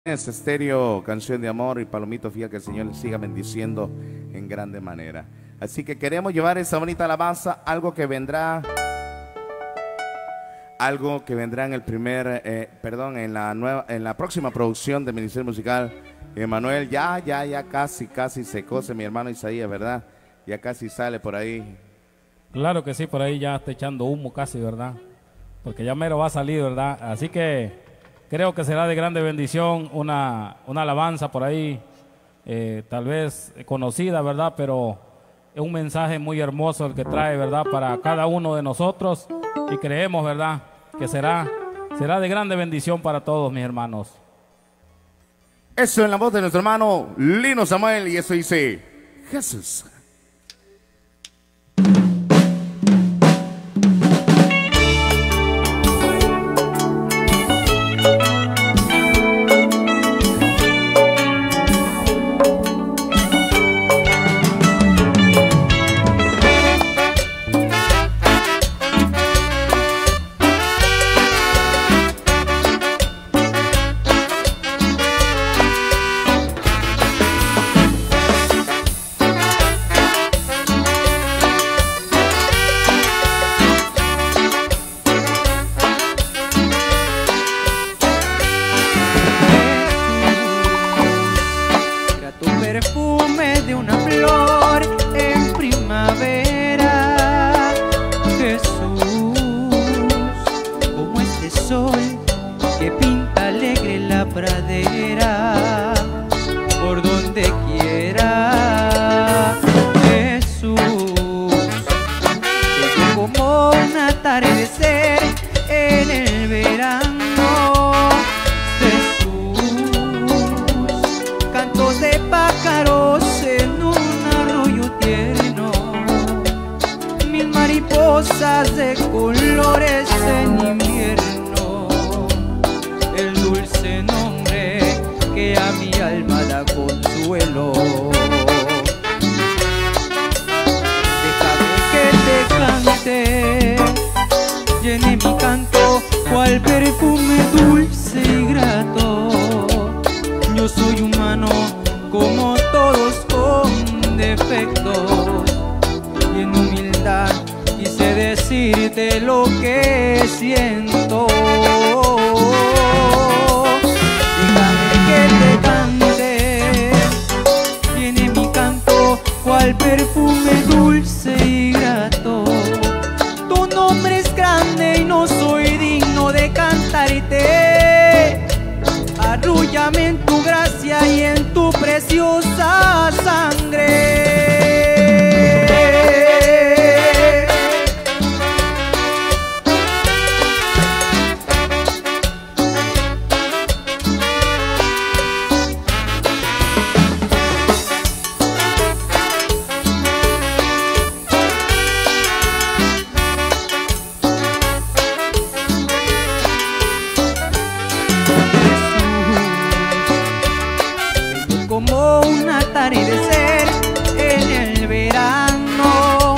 Estéreo, canción de amor y Palomito Fiel, que el Señor les siga bendiciendo en grande manera. Así que queremos llevar esa bonita alabanza, algo que vendrá en el en la próxima producción del Ministerio Musical. Emanuel, ya casi se cose mi hermano Isaías, ¿verdad? Ya casi sale por ahí. Claro que sí, por ahí ya está echando humo casi, ¿verdad? Porque ya mero va a salir, ¿verdad? Así que creo que será de grande bendición una alabanza por ahí, tal vez conocida, ¿verdad? Pero es un mensaje muy hermoso el que trae, ¿verdad? Para cada uno de nosotros, y creemos, ¿verdad? Que será de grande bendición para todos, mis hermanos. Eso en la voz de nuestro hermano Lino Samuel, y eso dice Jesús. Perfume de una flor en primavera, Jesús, como este sol que pinta alegre la pradera, por donde quiera, Jesús, bello como un atardecer en el verano, de pájaros en un arroyo tierno, mil mariposas de colores en invierno, el dulce nombre que a mi alma da consuelo. Déjame que te cante, llene mi canto cual perfume dulce y grato. Yo soy humano como todos con defectos, y en humildad quise decirte lo que siento. Déjame que te cante, tiene mi canto cual perfume dulce y grato. Tu nombre es grande y no soy digno de cantarte. Arrúllame en tu gracia y en tu preciosa sangre. Como un atardecer en el verano,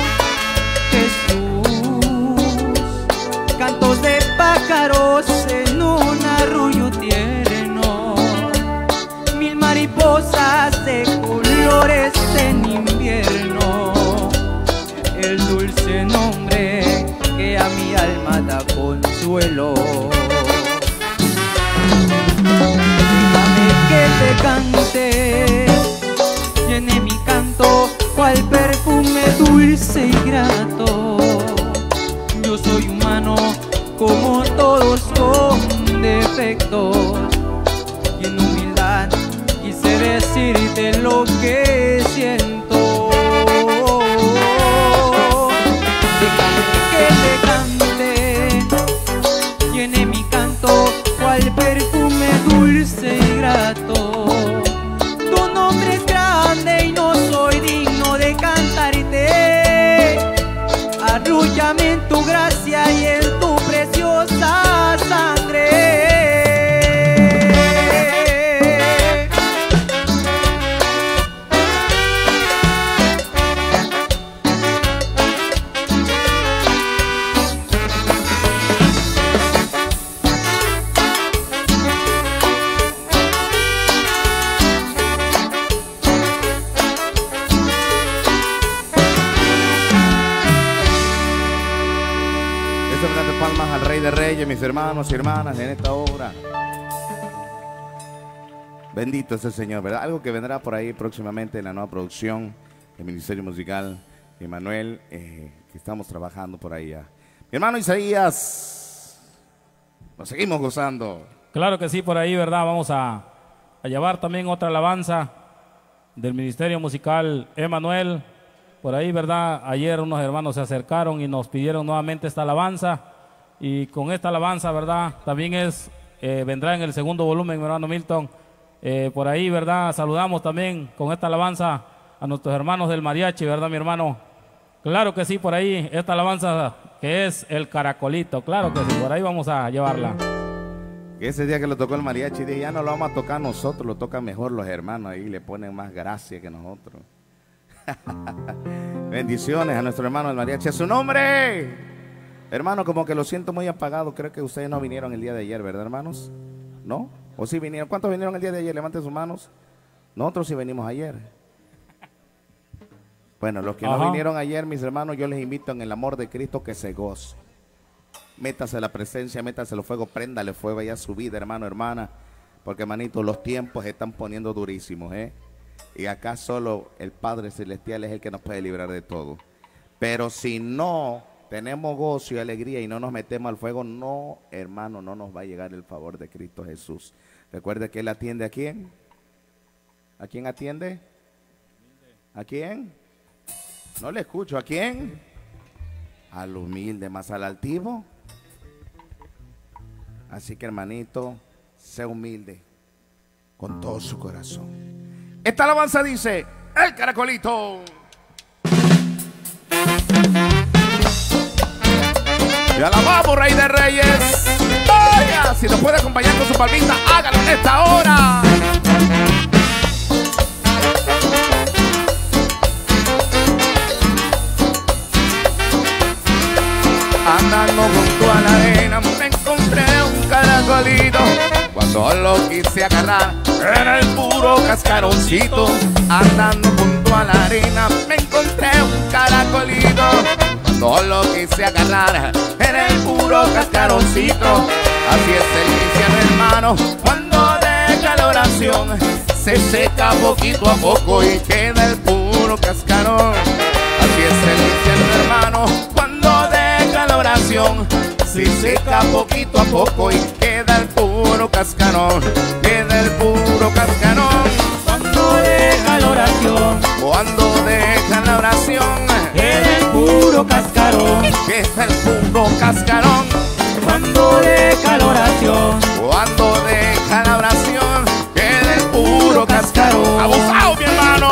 Jesús, cantos de pájaros en un arroyo tierno, mil mariposas de colores en invierno, el dulce nombre que a mi alma da consuelo. Déjame que te cante, llene mi canto cual perfume dulce y grato. Yo soy humano como todos con defectos, y en humildad quise decirte lo que siento. Déjame que te cante, llene mi canto cual perfume dulce y grato. Tu nombre es grande y no soy digno de cantarte. Arrúllame en tu gracia y en tu preciosa sangre. de Reyes, mis hermanos y hermanas, en esta obra. Bendito es el Señor, ¿verdad? Algo que vendrá por ahí próximamente en la nueva producción del Ministerio Musical Emanuel, que estamos trabajando por ahí ya. Mi hermano Isaías, nos seguimos gozando. Claro que sí, por ahí, ¿verdad? Vamos a llevar también otra alabanza del Ministerio Musical Emanuel. Por ahí, ¿verdad? Ayer unos hermanos se acercaron y nos pidieron nuevamente esta alabanza. Y con esta alabanza, ¿verdad? También vendrá en el segundo volumen, mi hermano Milton. Por ahí, ¿verdad? Saludamos también con esta alabanza a nuestros hermanos del mariachi, ¿verdad, mi hermano? Claro que sí, por ahí, esta alabanza que es el Caracolito, claro que sí, por ahí vamos a llevarla. Ese día que lo tocó el mariachi, dije, ya no lo vamos a tocar nosotros, lo tocan mejor los hermanos, ahí le ponen más gracia que nosotros. Bendiciones a nuestro hermano del mariachi, ¡a su nombre! Hermano, como que lo siento muy apagado, creo que ustedes no vinieron el día de ayer, ¿verdad, hermanos? ¿No? ¿O sí vinieron? ¿Cuántos vinieron el día de ayer? Levanten sus manos. Nosotros sí venimos ayer. Bueno, los que no vinieron ayer, mis hermanos, yo les invito en el amor de Cristo que se goce. Métase a la presencia, métase los fuegos, préndale fuego allá a su vida, hermano, hermana. Porque, hermanito, los tiempos se están poniendo durísimos, ¿eh? Y acá solo el Padre Celestial es el que nos puede librar de todo. Pero si no tenemos gozo y alegría y no nos metemos al fuego, no, hermano, no nos va a llegar el favor de Cristo Jesús. Recuerde que Él atiende ¿a quién? ¿A quién atiende? ¿A quién? No le escucho. ¿A quién? Al humilde, más al altivo. Así que, hermanito, sea humilde con todo su corazón. Esta alabanza dice, el Caracolito. Y alabamos, Rey de Reyes. Vaya, si nos puede acompañar con su palmita, hágalo en esta hora. Andando junto a la arena me encontré un caracolito. Cuando lo quise agarrar era el puro cascaroncito. Andando junto a la arena me encontré un caracolito. Cuando lo quise agarrar era el puro cascaroncito. Así es el cristiano, hermano, cuando deja la oración se seca poquito a poco y queda el puro cascarón. Así es el cristiano, hermano, cuando deja la oración se seca poquito a poco y queda el puro cascarón. Queda el puro cascarón. Cuando deja la oración, cuando deja la oración, queda el puro cascarón. Queda el puro cascarón. Cuando deja la oración, cuando deja la oración, queda el puro cascarón. ¡Abusado, mi hermano!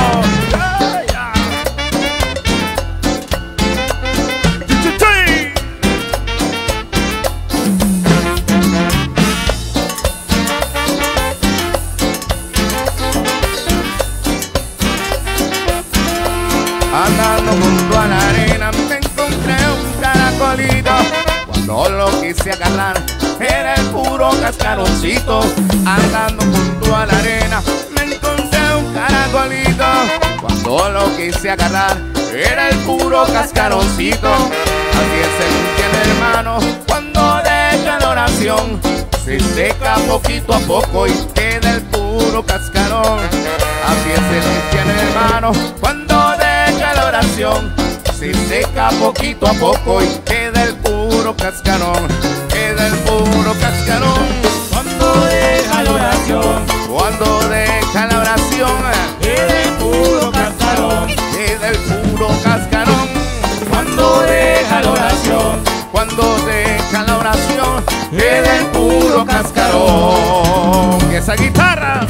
Andando junto a la arena me encontré un caracolito. Cuando lo quise agarrar era el puro cascaroncito. Andando junto a la arena me encontré un caracolito. Cuando lo quise agarrar era el puro cascaroncito. Así es el cristiano, hermano, cuando deja la oración se seca poquito a poco y queda el puro cascarón. Así es el cristiano, hermano, cuando deja la oración se seca poquito a poco y queda el puro cascarón. Queda el puro cascarón. Cuando deja la oración, cuando deja la oración, queda el puro cascarón. Queda el puro cascarón. Cuando deja la oración, cuando deja la oración, queda el puro cascarón. Esa guitarra.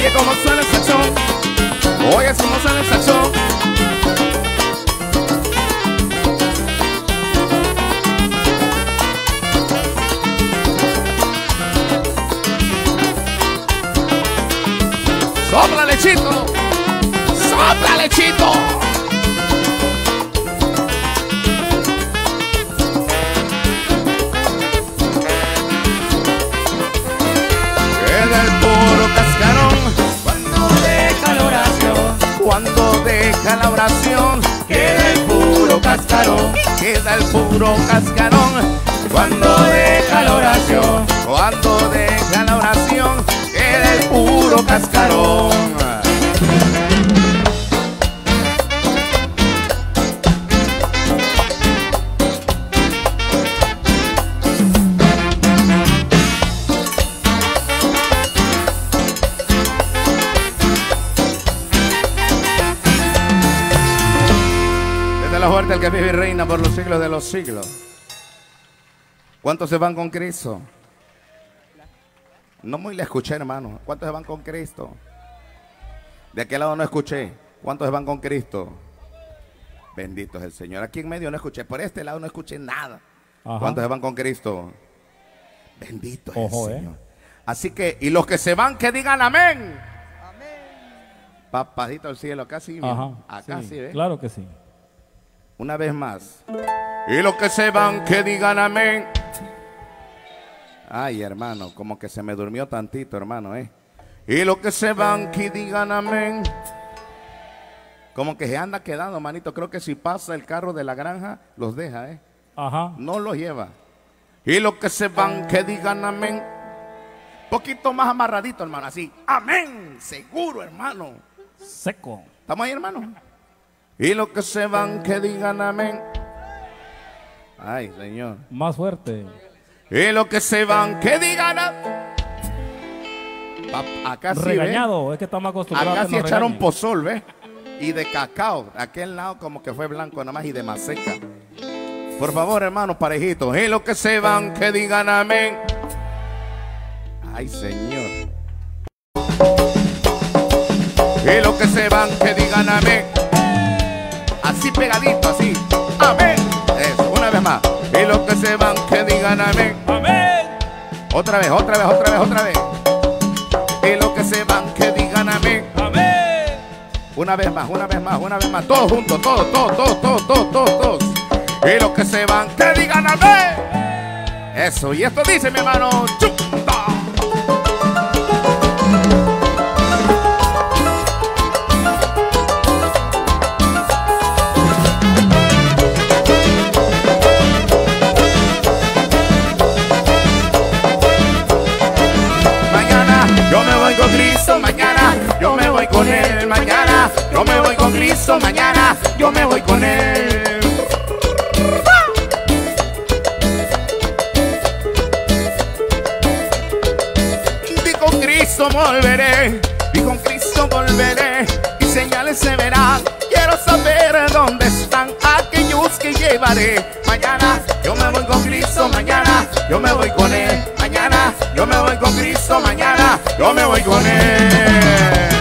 Oye cómo suena el saxón. Oye cómo suena el saxón. ¡Sopla, Lechito! ¡Sopla, Lechito! Queda el puro cascarón Cuando deja la oración, cuando deja la oración. queda el puro cascarón. Queda el puro cascarón Cuando deja la oración, cuando deja la oración. Queda el puro cascarón. Desde la fuerte el que vive y reina por los siglos de los siglos. ¿Cuántos se van con Cristo? No muy le escuché, hermano. ¿Cuántos se van con Cristo? De aquel lado no escuché. ¿Cuántos se van con Cristo? Bendito es el Señor. Aquí en medio no escuché. Por este lado no escuché nada. Ajá. ¿Cuántos se van con Cristo? Bendito es Ojo, el Señor. Así que, y los que se van, que digan amén. Papadito del cielo, acá sí. Mira. Ajá. Acá sí, ¿ves? Claro que sí. Una vez más. Y los que se van, que digan amén. Ay, hermano, como que se me durmió tantito, hermano, Y los que se van, que digan amén. Como que se anda quedando, manito. Creo que si pasa el carro de la granja, los deja, Ajá. No los lleva. Y los que se van, que digan amén. Poquito más amarradito, hermano, así. Amén, seguro, hermano. Seco. ¿Estamos ahí, hermano? Y los que se van, que digan amén. Ay, Señor. Más fuerte. Y los que se van, que digan acá sí, Regañado. Es que estamos acostumbrados acá a que sí nos echaron regañen. pozol, ¿ves? Y de cacao. Aquel lado como que fue blanco nada más y de maseca. Por favor, hermanos parejitos. Y los que se van, que digan amén. Ay, Señor. Y los que se van, que digan amén. Así pegadito, así. Amén. Eso, una vez más. Y los que se van, que digan amén. amén. Otra vez, otra vez, otra vez, otra vez. Y los que se van, que digan amén. Amén. Una vez más, una vez más, una vez más. Todos juntos, todos, todos, todos, todos, todos, todos, todos. Y los que se van, que digan amén. Eso, y esto dice mi hermano. ¡Chumba! Yo me voy con Cristo mañana, yo me voy con Él mañana, yo me voy con Cristo mañana, yo me voy con Él. Y con Cristo volveré, y con Cristo volveré, y señales se verán. Quiero saber dónde están aquellos que llevaré. Mañana yo me voy con Cristo mañana, yo me voy con Él mañana, yo me voy con Cristo mañana, yo me voy con Él.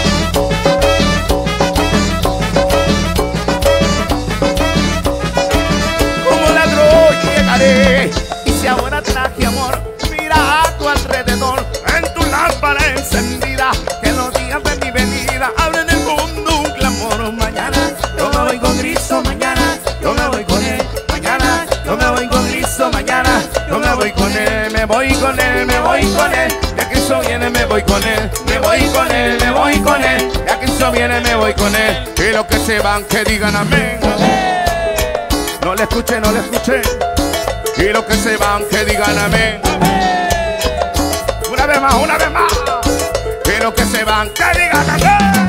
Como ladrón llegaré, y si ahora traje amor, mira a tu alrededor, en tu lámpara encendida, que los días de mi venida abren el mundo un clamor. Mañana yo me voy con Cristo mañana, yo me voy con Él mañana, yo me voy con Cristo mañana, yo me voy con Él, me voy con Él, me voy con Él. Ya que eso viene me voy con Él, me voy con Él, me voy con Él. Ya que eso viene me voy con Él. Y los que se van que digan amén. No le escuché, no le escuché. Y los que se van que digan amén. Una vez más, una vez más. Y los que se van que digan amén.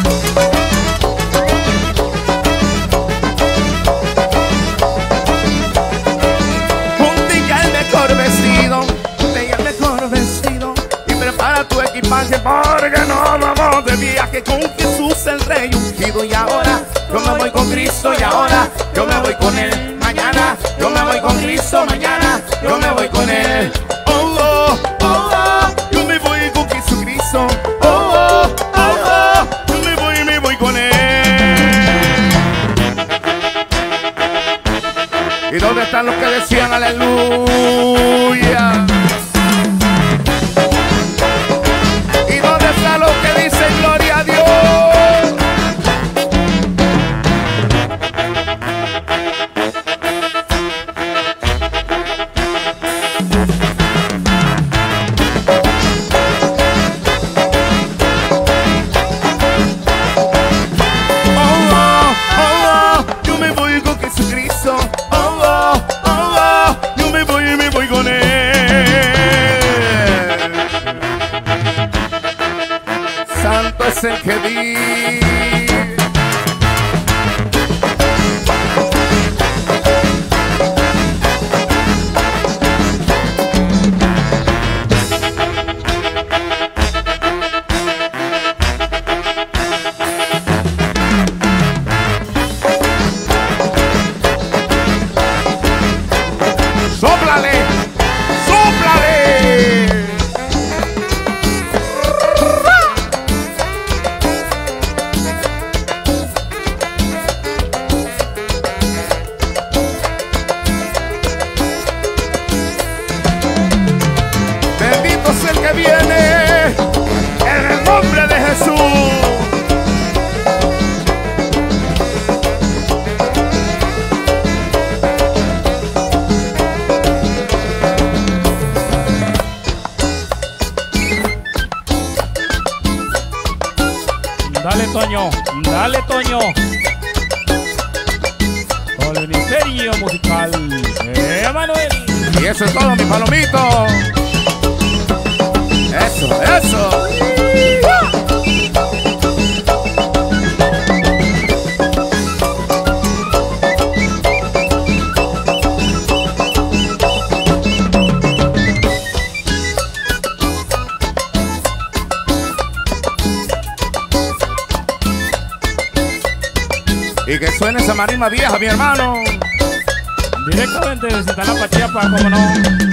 Ponte ya el mejor vestido, ponte ya el mejor vestido, y prepara tu equipaje porque nos vamos de viaje con Jesús el Rey ungido. Y ahora yo me voy con Cristo, y ahora yo me voy con Él mañana, yo me voy con Cristo mañana, yo me voy con Él. Oh, oh, oh, oh, yo me voy con Jesucristo. Oh, oh. aleluya. ¿Y dónde está lo que dice gloria a Dios? Es el que vi. ¡Sóplale! ¡Sóplale! Viene en el nombre de Jesús. Dale, Toño, dale, Toño. Con el Ministerio Musical Manuel. Y eso es todo, mi palomito. Eso, eso. Y que suene esa marimba vieja, mi hermano. Directamente desde Citalapa, Chiapas, como no.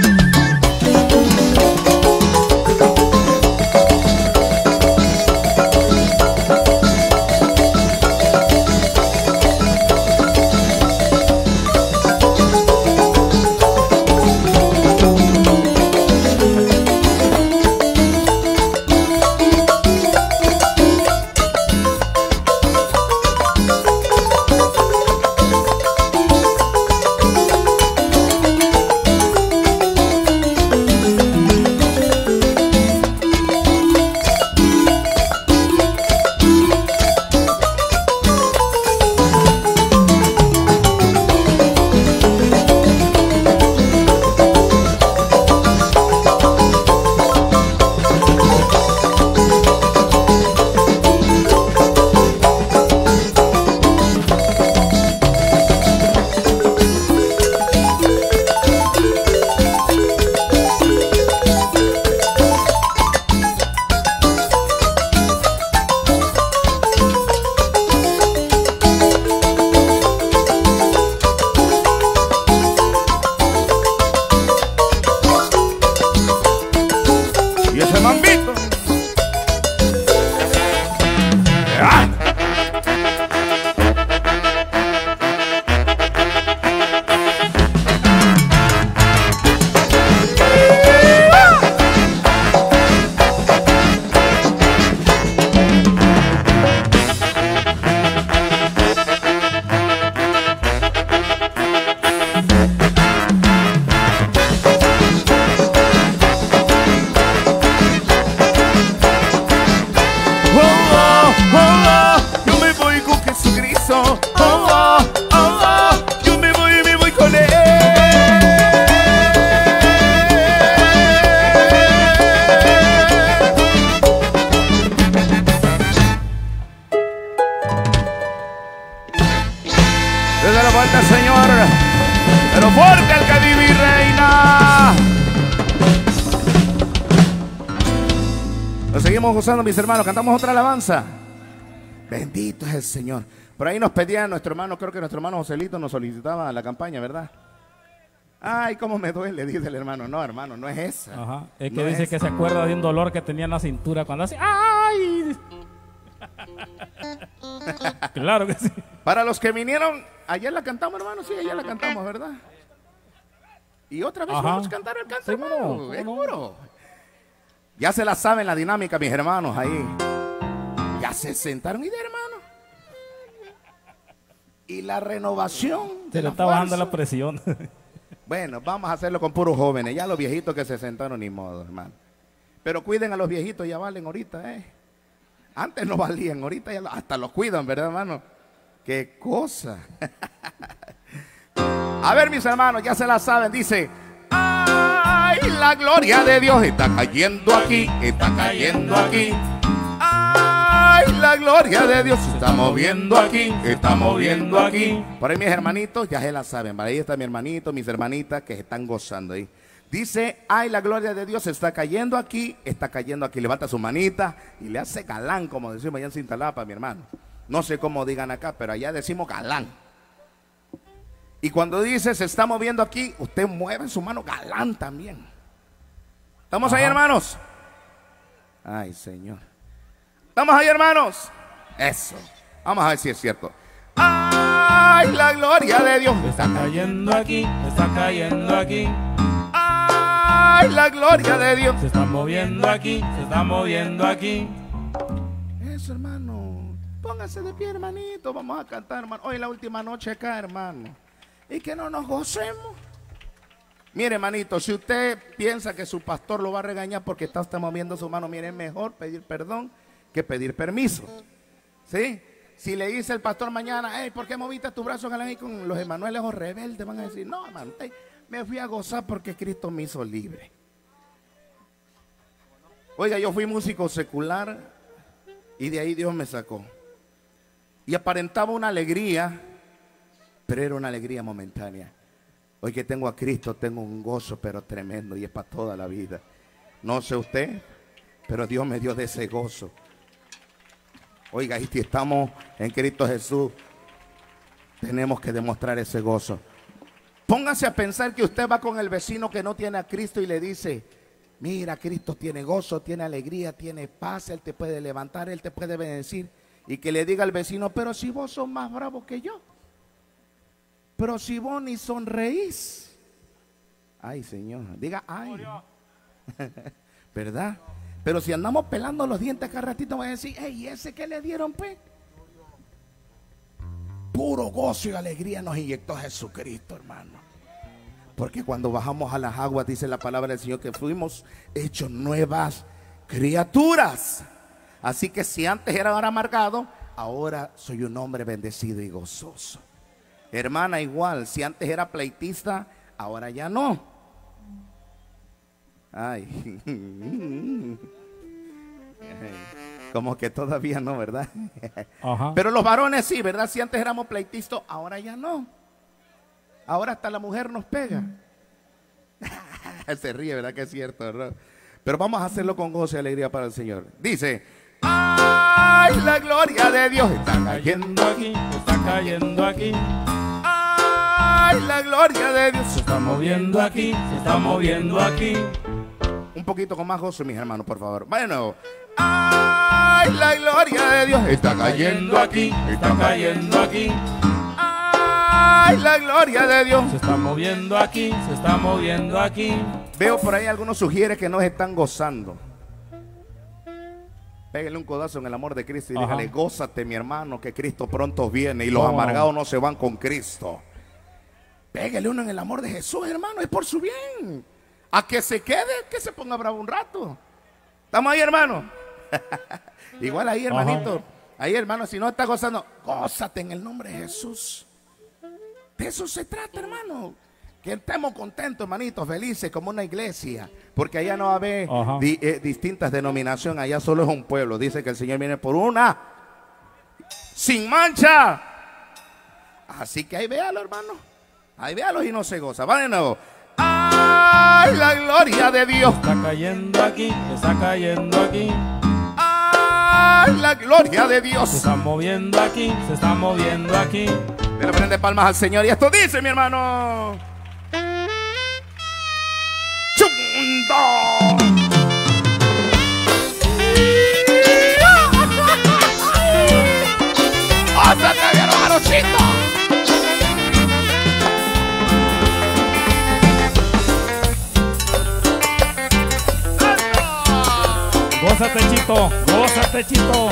fuerte el que vive y reina. Nos seguimos gozando, mis hermanos. Cantamos otra alabanza. Bendito es el Señor. Por ahí nos pedía nuestro hermano, creo que nuestro hermano Joselito nos solicitaba la campaña, ¿verdad? Ay, cómo me duele, dice el hermano. No, hermano, no es esa. Ajá. Es que no dice es que se acuerda de un dolor que tenía en la cintura cuando hace ¡ay! Claro que sí. Para los que vinieron, ayer la cantamos, hermano. Sí, ayer la cantamos, ¿verdad? Y otra vez Ajá. vamos a cantar el canto, Seguro, hermano. ¿cómo Seguro. Ya se la saben la dinámica, mis hermanos, ahí. Ya se sentaron y de hermano. Y la renovación de Se le la está bajando fuerza. la presión. Bueno, vamos a hacerlo con puros jóvenes. Ya los viejitos que se sentaron ni modo, hermano. Pero cuiden a los viejitos, ya valen ahorita, Antes no valían, ahorita ya hasta los cuidan, ¿verdad, hermano? ¡Qué cosa! A ver, mis hermanos, ya se la saben. Dice: ¡ay, la gloria de Dios está cayendo aquí! Está cayendo aquí. ¡Ay, la gloria de Dios se está moviendo aquí! Está moviendo aquí. Por ahí mis hermanitos ya se la saben. Por ahí está mi hermanito, mis hermanitas que se están gozando ahí. Dice: ¡ay, la gloria de Dios está cayendo aquí! Está cayendo aquí. Levanta su manita y le hace galán, como decimos allá en Cintalapa, mi hermano. No sé cómo digan acá, pero allá decimos galán. Y cuando dice se está moviendo aquí, usted mueve su mano galán también. ¿Estamos ahí, hermanos? Ay, Señor. ¿Estamos ahí, hermanos? Eso. Vamos a ver si es cierto. ¡ay, la gloria de Dios Está cayendo aquí, está cayendo aquí. ¡ay, la gloria de Dios! Se está moviendo aquí, se está moviendo aquí. Eso, hermano. Póngase de pie, hermanito. Vamos a cantar, hermano. Hoy es la última noche acá, hermano. Y que no nos gocemos. Mire, hermanito, si usted piensa que su pastor lo va a regañar porque está moviendo su mano, mire, es mejor pedir perdón que pedir permiso. ¿Sí? Si le dice el pastor mañana: hey, ¿por qué moviste tu brazo ahí con los Emanueles o rebeldes? Van a decir: no, hermano, me fui a gozar porque Cristo me hizo libre. Oiga, yo fui músico secular y de ahí Dios me sacó. Y aparentaba una alegría, pero era una alegría momentánea. Hoy que tengo a Cristo, tengo un gozo, pero tremendo, y es para toda la vida. No sé usted, pero Dios me dio de ese gozo. Oiga, y si estamos en Cristo Jesús, tenemos que demostrar ese gozo. Póngase a pensar que usted va con el vecino que no tiene a Cristo y le dice: mira, Cristo tiene gozo, tiene alegría, tiene paz, Él te puede levantar, Él te puede bendecir. Y que le diga al vecino: pero si vos sos más bravo que yo, pero si vos ni sonreís. Ay, Señor, diga ay. ¿Verdad? Pero si andamos pelando los dientes cada ratito, va a decir: hey, ¿ese que le dieron, pues? Puro gozo y alegría nos inyectó Jesucristo, hermano. Porque cuando bajamos a las aguas, dice la palabra del Señor, que fuimos hechos nuevas criaturas. Así que si antes era amargado, ahora soy un hombre bendecido y gozoso. Hermana, igual, si antes era pleitista, ahora ya no. Ay, como que todavía no, ¿verdad? Ajá. Pero los varones sí, ¿verdad? Si antes éramos pleitistas, ahora ya no. Ahora hasta la mujer nos pega. Se ríe, ¿verdad? Que es cierto, ¿verdad? Pero vamos a hacerlo con gozo y alegría para el Señor. Dice: ¡ay, la gloria de Dios está cayendo aquí! Está cayendo aquí. ¡ay, la gloria de Dios Se está moviendo aquí, se está moviendo aquí. Un poquito con más gozo, mis hermanos, por favor. Bueno. ¡ay, la gloria de Dios está cayendo aquí! Está cayendo aquí. ¡ay, la gloria de Dios! Se está moviendo aquí, se está moviendo aquí. Veo por ahí algunos sugiere que no se están gozando. Pégale un codazo en el amor de Cristo y Ajá. dígale: gózate, mi hermano, que Cristo pronto viene y los ¿Cómo no? amargados no se van con Cristo. Pégale uno en el amor de Jesús, hermano, es por su bien. A que se quede, que se ponga bravo un rato. ¿Estamos ahí, hermano? Igual ahí, hermanito. Ajá. Ahí, hermano, si no está gozando, gózate en el nombre de Jesús. De eso se trata, hermano. Que estemos contentos, hermanitos, felices como una iglesia. Porque allá no va a haber Ajá. distintas denominaciones. Allá solo es un pueblo. Dice que el Señor viene por una sin mancha. Así que ahí véalo, hermano. Ahí véalo y no se goza. Va de nuevo. ¡ay, la gloria de Dios! Está cayendo aquí, está cayendo aquí. ¡ay, la gloria de Se Dios! está moviendo aquí, se está moviendo aquí. Le prende palmas al Señor y esto dice, mi hermano: ¡chundo! ¡hasta que vieron a los chicos! Chito, gózate, Chito.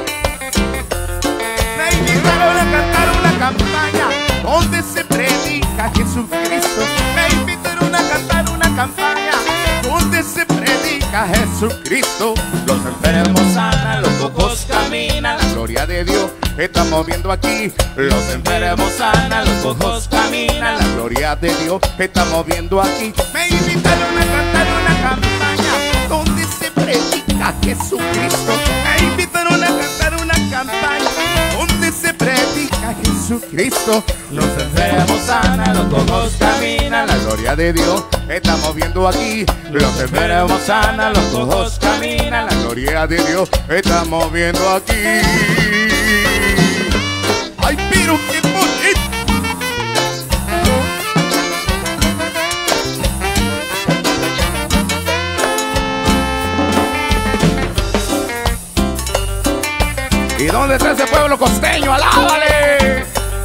Me invitaron a cantar una campaña donde se predica Jesucristo. Me invitaron a cantar una campaña donde se predica Jesucristo. Los enfermos sanan, los cojos caminan, la gloria de Dios estamos viendo aquí. Los enfermos sanan, los cojos caminan, la gloria de Dios estamos viendo aquí. Me invitaron a cantar una campaña donde se predica Jesucristo. Me invitaron a cantar una campaña donde se predica Jesucristo. Los enfermos sanan, los cojos caminan, la gloria de Dios estamos viendo aquí. Los enfermos sanan, los cojos caminan, la gloria de Dios estamos viendo aquí. ¡Ay, pero qué bonito! ¿Y dónde está ese pueblo costeño? ¡Alábale!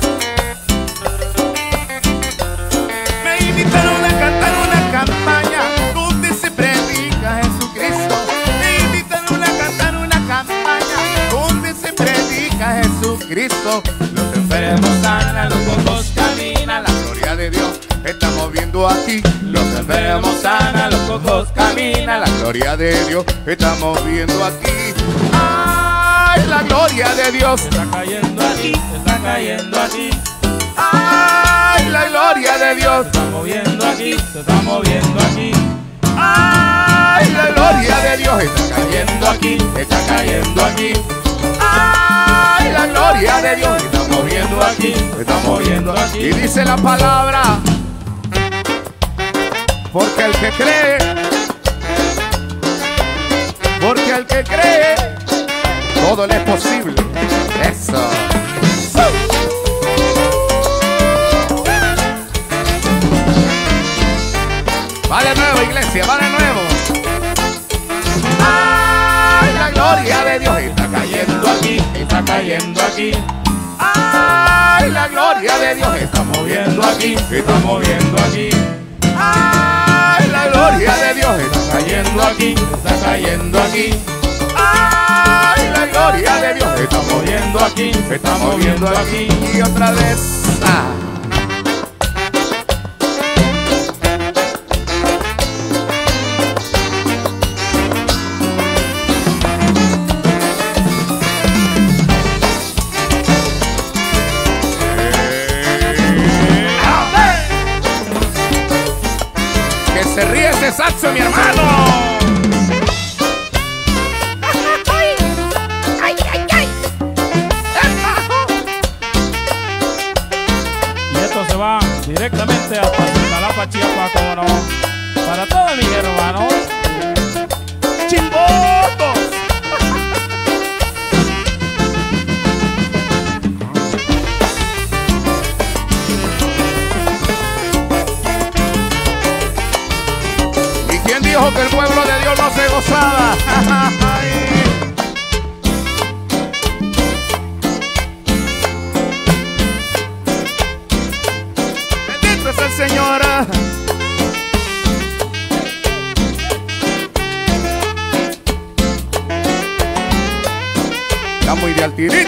Me invitaron a cantar una campaña donde se predica Jesucristo. Me invitaron a cantar una campaña donde se predica Jesucristo. Los enfermos sanan, los cojos caminan, la gloria de Dios estamos viendo aquí. Los enfermos sanan, los cojos caminan, la gloria de Dios estamos viendo aquí. ¡Ay, la gloria de Dios! Se está cayendo aquí, se está cayendo aquí. ¡Ay, la gloria de Dios! Se está moviendo aquí, se está moviendo aquí. ¡Ay, la gloria de Dios! Está cayendo aquí, está cayendo aquí. ¡Ay, la gloria de Dios! Está moviendo aquí, está moviendo aquí. Y dice la palabra, porque el que cree, porque el que cree, todo le es posible. Eso. Va de nuevo, iglesia, va de nuevo. ¡Ay, la gloria de Dios! Está cayendo aquí, está cayendo aquí. ¡Ay, la gloria de Dios! Está moviendo aquí, está moviendo aquí. ¡Ay, la gloria de Dios! Está cayendo aquí, está cayendo aquí. ¡Ay, la gloria de Dios! Está moviendo aquí, está moviendo aquí. Y otra vez. Que se ríe ese saxo, mi hermano. Se va directamente a Cintalapa, Chiapas, como no, para todos mis hermanos ¡Chimbotos! ¿Y quién dijo que el pueblo de Dios no se gozaba? Señora, está muy de al tirito.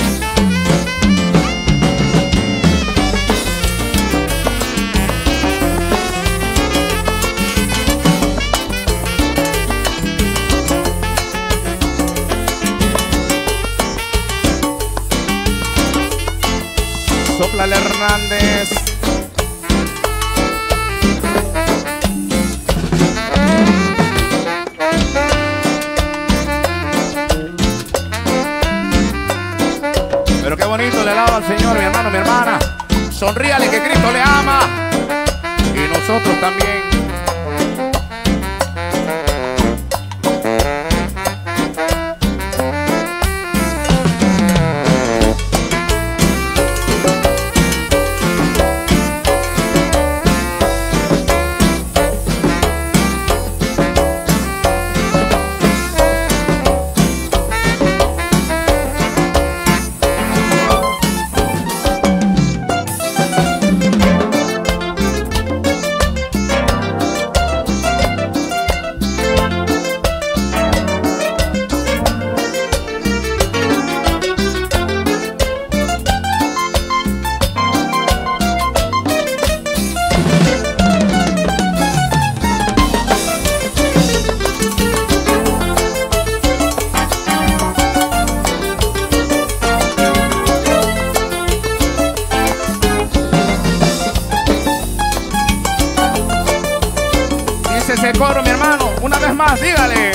Sóplale, Hernández. Pero qué bonito le alaba al Señor, mi hermano, mi hermana. Sonríale que Cristo le ama. Y nosotros también. Una vez más, dígale.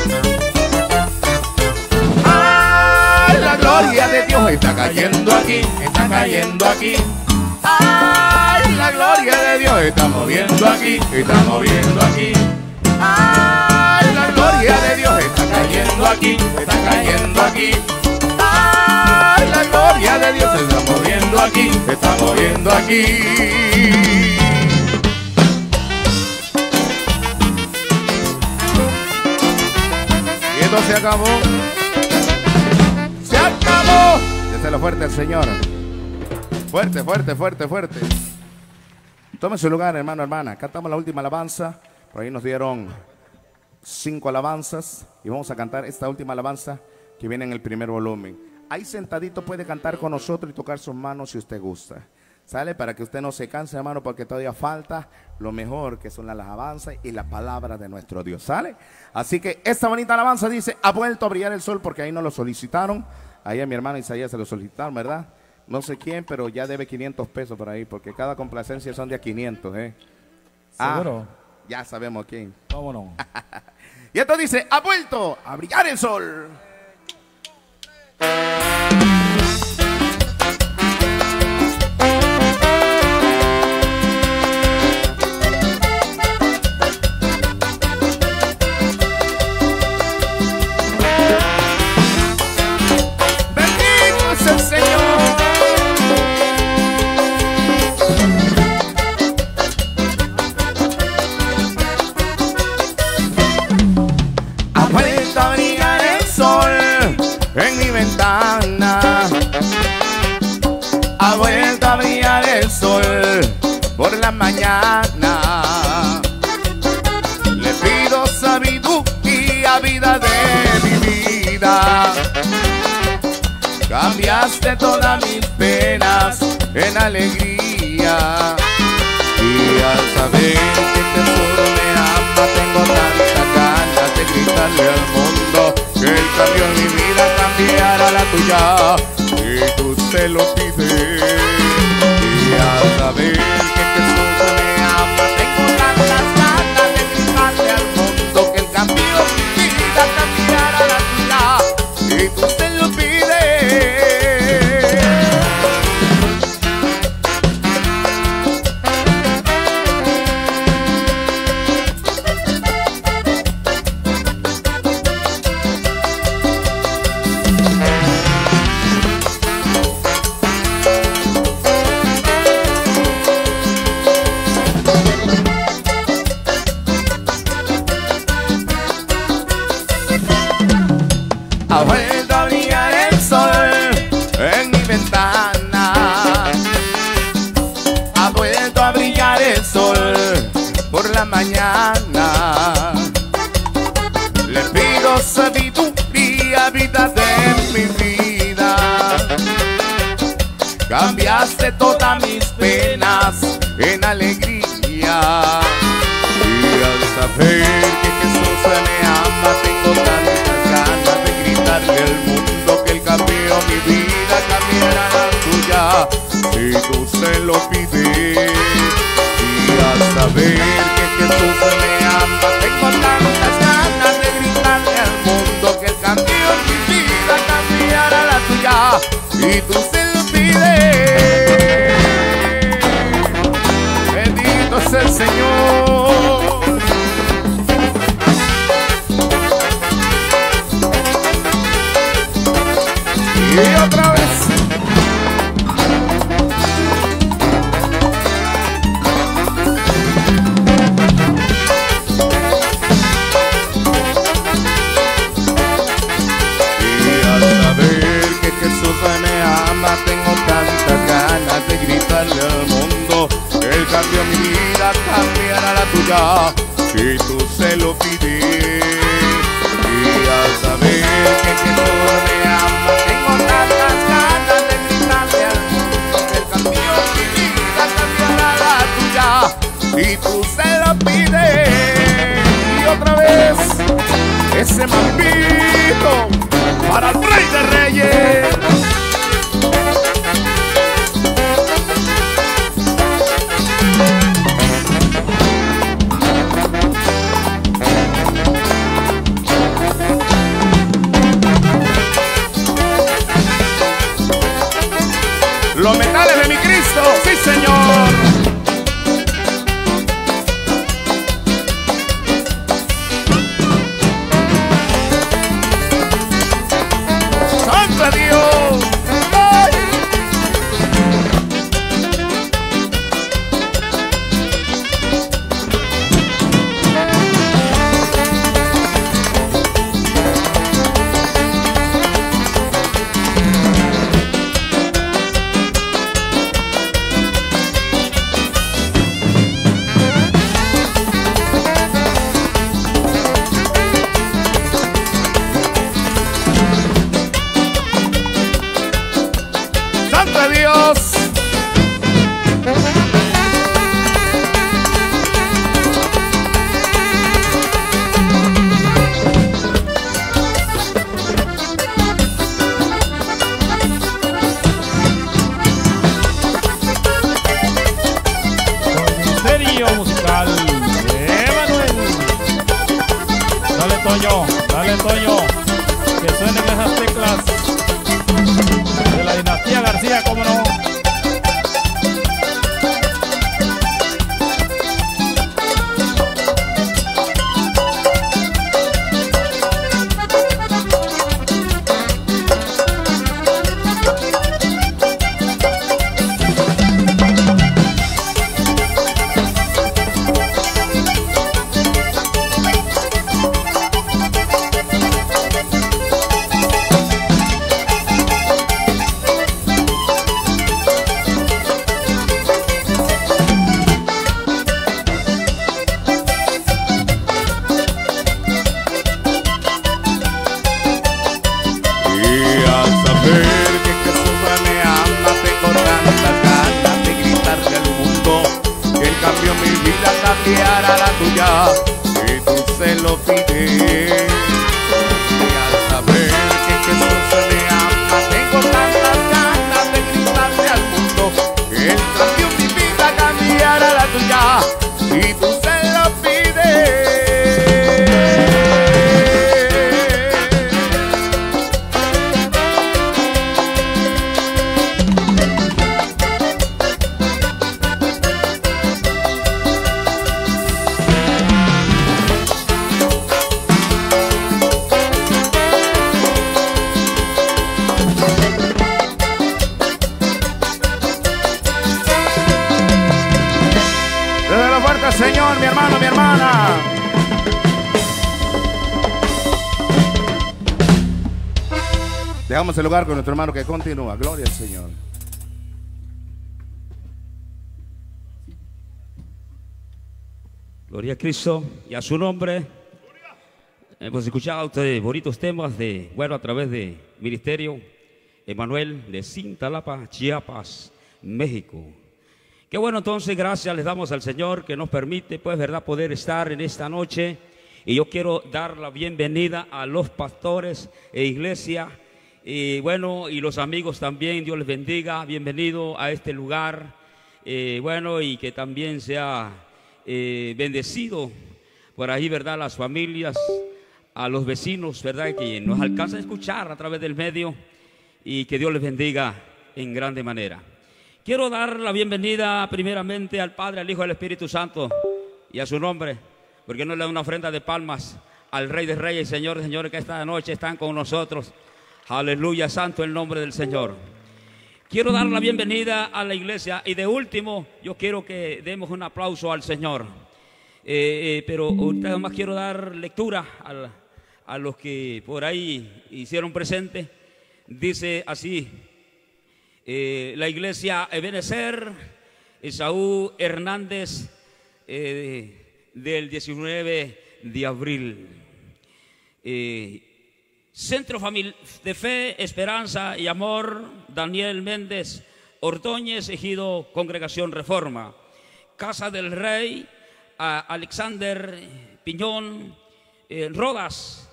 ¡Ay, la gloria de Dios está cayendo aquí! Está cayendo aquí. ¡Ay, la gloria de Dios está moviendo aquí! Está moviendo aquí. ¡Ay, la gloria de Dios está cayendo aquí! Está cayendo aquí. ¡Ay, la gloria de Dios se está moviendo aquí! Está moviendo aquí. Y esto se acabó. ¡Se acabó! Déselo fuerte al Señor. Fuerte, fuerte, fuerte, fuerte. Tome su lugar, hermano, hermana. Cantamos la última alabanza. Por ahí nos dieron 5 alabanzas. Y vamos a cantar esta última alabanza que viene en el primer volumen. Ahí sentadito puede cantar con nosotros y tocar sus manos si usted gusta. ¿Sale? Para que usted no se canse, hermano, porque todavía falta lo mejor que son las alabanzas y la palabra de nuestro Dios. ¿Sale? Así que esta bonita alabanza dice: ha vuelto a brillar el sol, porque ahí nos lo solicitaron. Ahí a mi hermano Isaías se lo solicitaron, ¿verdad? No sé quién, pero ya debe 500 pesos por ahí, porque cada complacencia son de a 500, ¿eh? ¿Seguro? Ya sabemos quién. ¿Cómo no? Y esto dice: ha vuelto a brillar el sol. Bendito es el Señor. Ha vuelto a brillar el sol en mi ventana. Ha vuelto a brillar el sol por la mañana. Le pido sabiduría, vida de mi vida. Cambiaste todas mis penas en alegría. Y al saber que Jesús me ama, tengo tantas ganas de gritarle al mundo que Él cambió mi vida, cambiará la tuya, y tú se lo pides. Y al saber que Jesús me ama, tengo tantas ganas de gritarle al mundo que Él cambió mi vida, cambiará la tuya, y tú se lo pides. Ha vuelto a brillar el sol en mi ventana. Ha vuelto a brillar el sol por la mañana. Le pido sabiduría, vida de mi vida. Cambiaste todas mis penas en alegría. Y al saber que Jesús me ama, tengo tantas ganas de gritarle al mundo que Él cambió mi vida, cambiará la tuya, si tú se lo pides. Y al saber que Jesús me ama, tengo tantas ganas de gritarle al mundo que Él cambió mi vida, cambiará la tuya, y tú se lo pides. Bendito es el Señor. Y otra vez. Y al saber que Jesús me ama, tengo tantas ganas de gritarle al mundo: Él cambió mi vida, cambiará la tuya, si tú se lo pides. Y al saber que Jesús me ama, tengo tantas ganas de gritarle al mundo que Él cambió mi vida, cambiará la tuya, y tú se lo pides. Y otra vez, ese mambito para el Rey de Reyes. suenen esas teclas de la dinastía García, cómo no. Cambiara la tuya y tú se lo pides. Y al saber que Jesús me ama, tengo tantas ganas de gritarle al mundo que Él cambió mi vida, cambiara la tuya y tú se lo pides. Señor, mi hermano, mi hermana. Dejamos el lugar con nuestro hermano que continúa. Gloria al Señor. Gloria a Cristo y a su nombre. Hemos escuchado ustedes bonitos temas de, bueno, a través de Ministerio Emanuel de Cintalapa, Chiapas, México. Qué bueno, entonces gracias les damos al Señor que nos permite, pues, verdad, poder estar en esta noche. Y yo quiero dar la bienvenida a los pastores e iglesia, y bueno, y los amigos también. Dios les bendiga, bienvenido a este lugar, bueno, y que también sea bendecido por ahí, verdad, las familias, a los vecinos, verdad, que nos alcanzan a escuchar a través del medio, y que Dios les bendiga en grande manera. Quiero dar la bienvenida primeramente al Padre, al Hijo y al Espíritu Santo y a su nombre, porque no le da una ofrenda de palmas al Rey de Reyes, Señor de Señores, que esta noche están con nosotros. Aleluya, santo el nombre del Señor. Quiero dar la bienvenida a la iglesia y de último yo quiero que demos un aplauso al Señor. Pero ahorita además quiero dar lectura a los que por ahí hicieron presente. Dice así: la iglesia Ebenezer, Esaú Hernández, del 19 de abril. Centro de Fe, Esperanza y Amor, Daniel Méndez Ordóñez, Ejido Congregación Reforma. Casa del Rey, Alexander Piñón Rodas,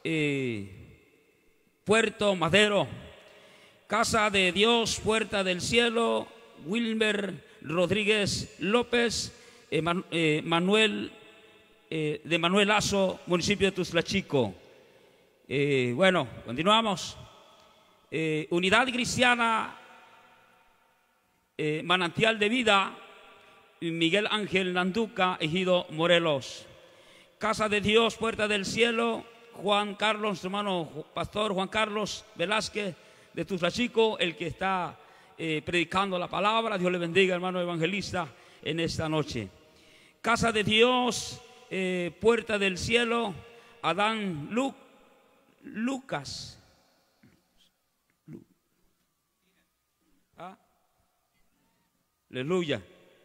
Puerto Madero. Casa de Dios, Puerta del Cielo, Wilmer Rodríguez López, Manuel Lazo, municipio de Tuzlachico. Bueno, continuamos. Unidad Cristiana, Manantial de Vida, Miguel Ángel Nanduca, Ejido Morelos. Casa de Dios, Puerta del Cielo, Juan Carlos, hermano pastor Juan Carlos Velázquez de Tuzlachico, el que está predicando la palabra. Dios le bendiga, hermano evangelista, en esta noche. Casa de Dios, Puerta del Cielo, Adán Lucas. Aleluya.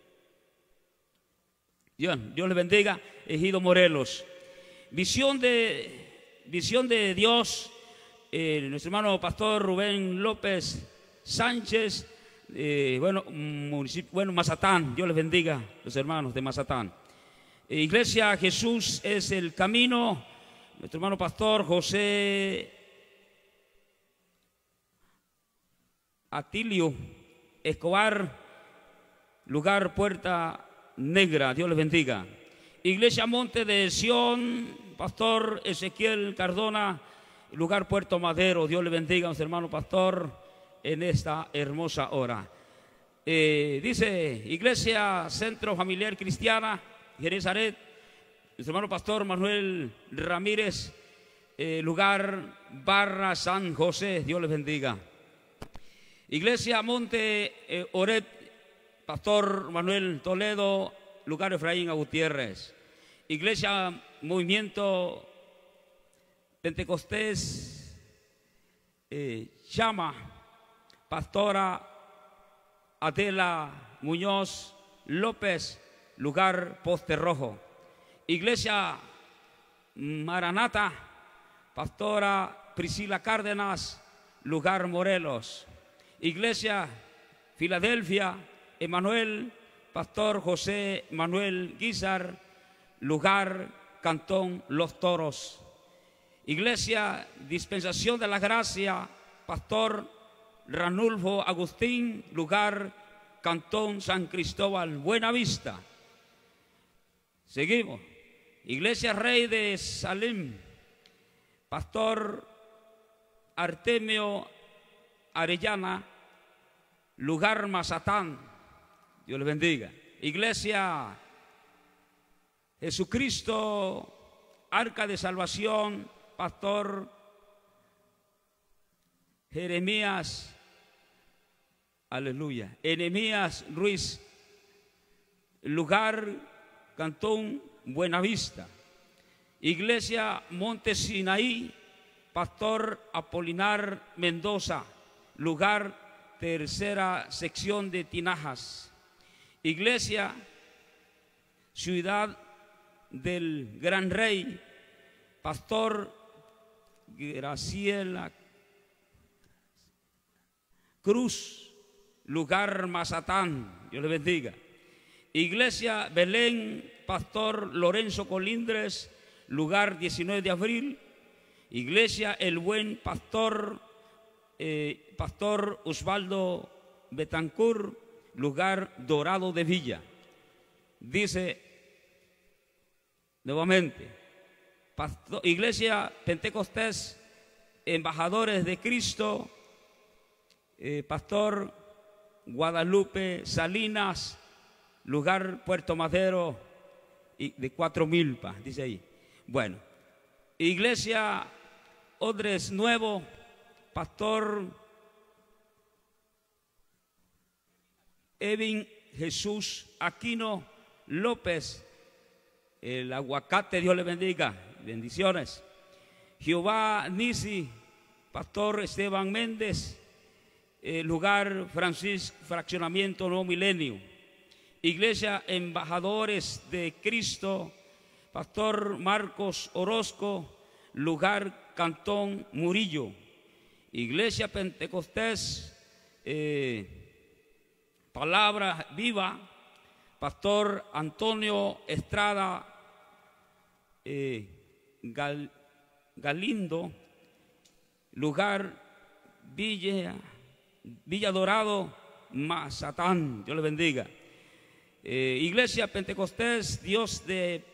Dios le bendiga, Ejido Morelos. Visión de Dios, nuestro hermano pastor Rubén López Sánchez, municipio, Mazatán. Dios les bendiga, los hermanos de Mazatán. Iglesia Jesús es el camino, nuestro hermano pastor José Atilio Escobar, lugar Puerta Negra. Dios les bendiga. Iglesia Monte de Sión, pastor Ezequiel Cardona, lugar Puerto Madero. Dios le bendiga a nuestro hermano pastor en esta hermosa hora. Dice Iglesia Centro Familiar Cristiana, Genezaret, nuestro hermano pastor Manuel Ramírez, lugar Barra San José. Dios les bendiga. Iglesia Monte Oret, pastor Manuel Toledo, lugar Efraín Gutiérrez. Iglesia Movimiento Pentecostés Chama, pastora Adela Muñoz López, lugar Poste Rojo. Iglesia Maranata, pastora Priscila Cárdenas, lugar Morelos. Iglesia Filadelfia Emanuel, pastor José Manuel Guizar, lugar Cantón Los Toros. Iglesia Dispensación de la Gracia, pastor Ranulfo Agustín, lugar Cantón San Cristóbal, Buena Vista. Seguimos. Iglesia Rey de Salim, pastor Artemio Arellana, lugar Mazatán. Dios le bendiga. Iglesia Jesucristo, Arca de Salvación, pastor Jeremías, aleluya, Enemías Ruiz, lugar Cantón Buenavista. Iglesia Monte Sinaí, pastor Apolinar Mendoza, lugar Tercera Sección de Tinajas. Iglesia Ciudad del Gran Rey, pastor Graciela Cruz, lugar Mazatán. Dios le bendiga. Iglesia Belén, pastor Lorenzo Colindres, lugar 19 de abril. Iglesia El Buen Pastor, pastor Osvaldo Betancur, lugar Dorado de Villa. Dice nuevamente, Iglesia Pentecostés, Embajadores de Cristo, pastor Guadalupe Salinas, lugar Puerto Madero de 4 milpas, dice ahí. Bueno, Iglesia Odres Nuevo, pastor Evin Jesús Aquino López, el Aguacate, Dios le bendiga, bendiciones. Jehová Nisi, pastor Esteban Méndez, lugar Francisco, Fraccionamiento Nuevo Milenio. Iglesia Embajadores de Cristo, pastor Marcos Orozco, lugar Cantón Murillo. Iglesia Pentecostés Palabra Viva, pastor Antonio Estrada Galindo, lugar Villa Dorado, Mazatán. Dios le bendiga. Iglesia Pentecostés Dios de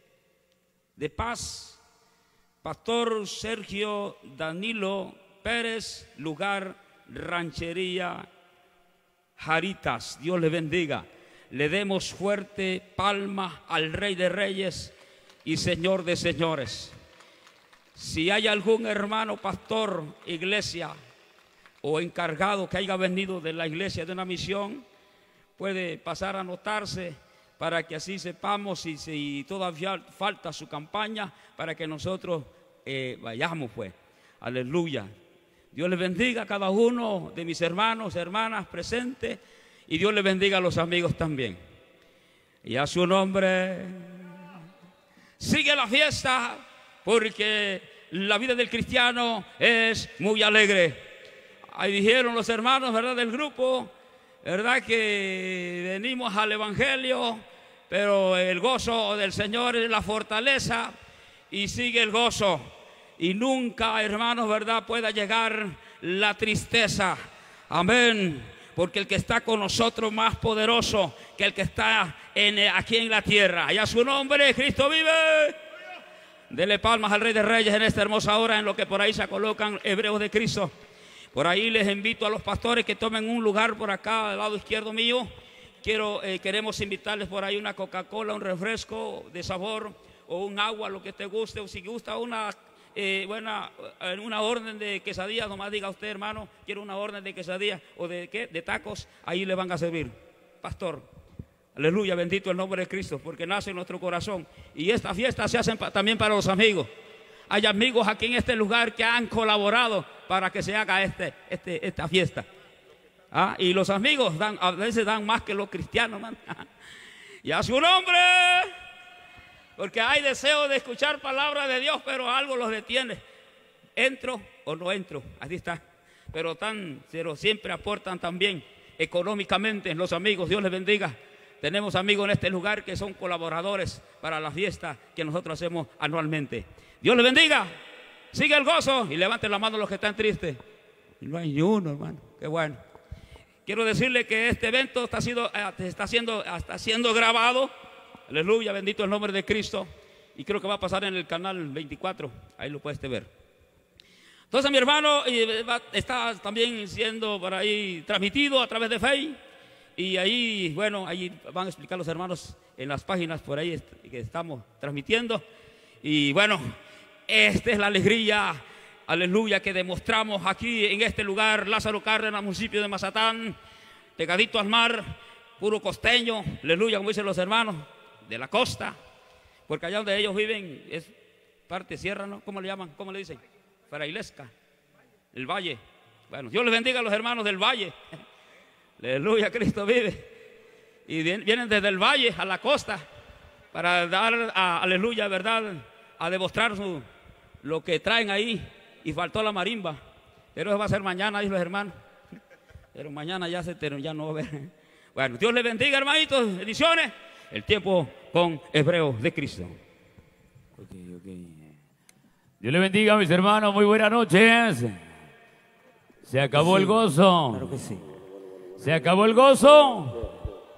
Paz, pastor Sergio Danilo Pérez, lugar Ranchería Jaritas. Dios le bendiga. Le demos fuerte palma al Rey de Reyes y Señor de Señores. Si hay algún hermano pastor, iglesia o encargado que haya venido de la iglesia de una misión, puede pasar a anotarse para que así sepamos si todavía falta su campaña, para que nosotros vayamos pues. Aleluya. Dios les bendiga a cada uno de mis hermanos, hermanas presentes, y Dios les bendiga a los amigos también. Y a su nombre sigue la fiesta, porque la vida del cristiano es muy alegre. Ahí dijeron los hermanos, ¿verdad?, del grupo, ¿verdad?, que venimos al Evangelio, pero el gozo del Señor es la fortaleza, y sigue el gozo. Y nunca, hermanos, ¿verdad?, pueda llegar la tristeza. Amén. Porque el que está con nosotros más poderoso que el que está aquí en la tierra. Allá su nombre, Cristo vive. Dele palmas al Rey de Reyes en esta hermosa hora, en lo que por ahí se colocan hebreos de Cristo. Por ahí les invito a los pastores que tomen un lugar por acá, al lado izquierdo mío. Queremos invitarles por ahí una Coca-Cola, un refresco de sabor o un agua, lo que te guste. O si gusta una orden de quesadillas, nomás diga usted, hermano, quiero una orden de quesadillas o de tacos, ahí le van a servir. Pastor, aleluya, bendito el nombre de Cristo, porque nace en nuestro corazón. Y esta fiesta se hace también para los amigos. Hay amigos aquí en este lugar que han colaborado para que se haga esta fiesta. Y los amigos a veces dan más que los cristianos, man. Y a su nombre, porque hay deseo de escuchar palabra de Dios, pero algo los detiene. ¿Entro o no entro? Así está. Pero siempre aportan también económicamente los amigos. Dios les bendiga. Tenemos amigos en este lugar que son colaboradores para la fiesta que nosotros hacemos anualmente. Dios les bendiga. Sigue el gozo y levanten la mano los que están tristes. No hay ni uno, hermano. Qué bueno. Quiero decirle que este evento está siendo grabado. Aleluya, bendito el nombre de Cristo. Y creo que va a pasar en el canal 24. Ahí lo puedes ver. Entonces, mi hermano, está también siendo por ahí transmitido a través de Facebook. Y ahí, bueno, ahí van a explicar los hermanos en las páginas por ahí que estamos transmitiendo. Y bueno, esta es la alegría, aleluya, que demostramos aquí en este lugar, Lázaro Cárdenas, municipio de Mazatán, pegadito al mar, puro costeño, aleluya, como dicen los hermanos, de la costa, porque allá donde ellos viven es parte sierra, ¿no? ¿Cómo le llaman? ¿Cómo le dicen? Frailesca, el valle. Bueno, Dios les bendiga a los hermanos del valle. Aleluya, Cristo vive. Y vienen desde el valle a la costa para dar, aleluya, verdad, a demostrar lo que traen ahí. Y faltó la marimba, pero eso va a ser mañana, dicen los hermanos. Pero mañana ya no va a ver. Bueno, Dios les bendiga, hermanitos, bendiciones. El tiempo con hebreos de Cristo. Dios les bendiga, mis hermanos, muy buenas noches. Se acabó el gozo. Claro que sí. ¿Se acabó el gozo?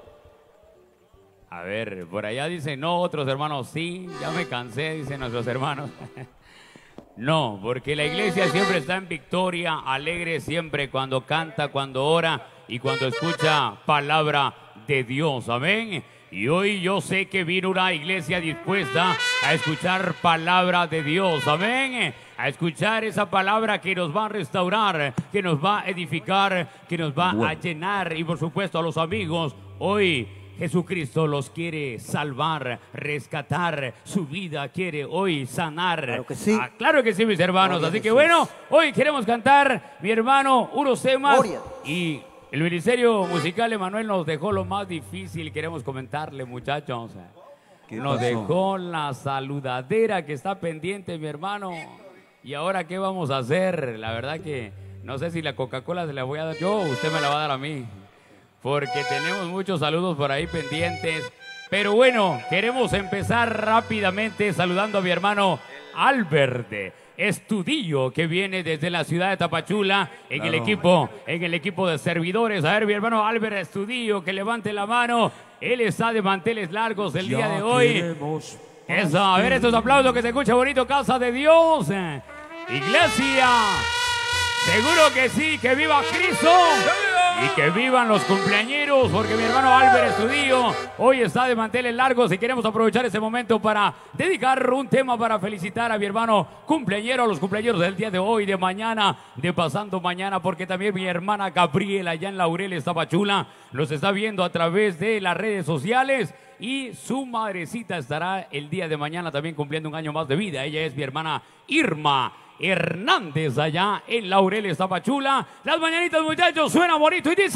A ver, por allá dicen no, otros hermanos sí, ya me cansé, dicen nuestros hermanos. No, porque la iglesia siempre está en victoria, alegre siempre cuando canta, cuando ora y cuando escucha palabra de Dios, amén. Y hoy yo sé que vino una iglesia dispuesta a escuchar palabra de Dios, amén. A escuchar esa palabra que nos va a restaurar, que nos va a edificar, que nos va a llenar. Y por supuesto a los amigos, hoy Jesucristo los quiere salvar, rescatar, su vida quiere hoy sanar. Claro que sí. Claro que sí, mis hermanos. Así que bueno, hoy queremos cantar, mi hermano, unos temas. Y el ministerio musical Emanuel nos dejó lo más difícil, queremos comentarle, muchachos. Nos dejó la saludadera que está pendiente, mi hermano. ¿Y ahora qué vamos a hacer? La verdad que no sé si la Coca-Cola se la voy a dar yo o usted me la va a dar a mí. Porque tenemos muchos saludos por ahí pendientes. Pero bueno, queremos empezar rápidamente saludando a mi hermano Albert Estudillo, que viene desde la ciudad de Tapachula en el equipo de servidores. A ver, mi hermano Albert Estudillo, que levante la mano. Él está de manteles largos el día de hoy. Eso, a ver estos aplausos que se escucha bonito, casa de Dios. Iglesia, seguro que sí, que viva Cristo. Y que vivan los cumpleañeros, porque mi hermano Albert Estudillo hoy está de manteles largos y queremos aprovechar este momento para dedicar un tema para felicitar a mi hermano cumpleañero, a los cumpleañeros del día de hoy, de mañana, de pasando mañana, porque también mi hermana Gabriela allá en Laureles, Tapachula, los está viendo a través de las redes sociales y su madrecita estará el día de mañana también cumpliendo un año más de vida. Ella es mi hermana Irma Hernández allá en Laureles, Tapachula. Las mañanitas, muchachos, suena bonito y dice...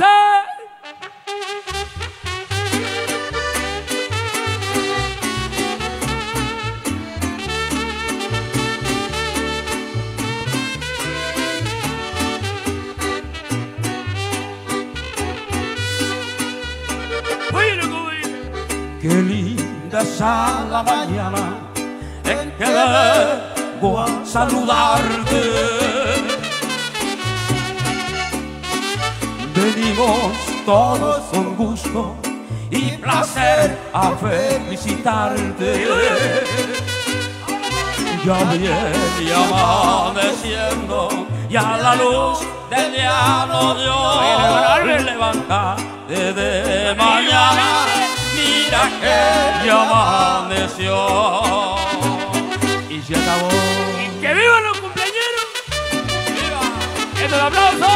Qué linda es la mañana en que vengo a saludarte. Venimos todos con gusto y placer a felicitarte. Ya viene amaneciendo, ya la luz del día nos dio. Levántate de mañana, mira que ya amaneció. Y se acabó. ¡Que vivan los cumpleañeros! ¡Viva! ¡Esto es el aplauso!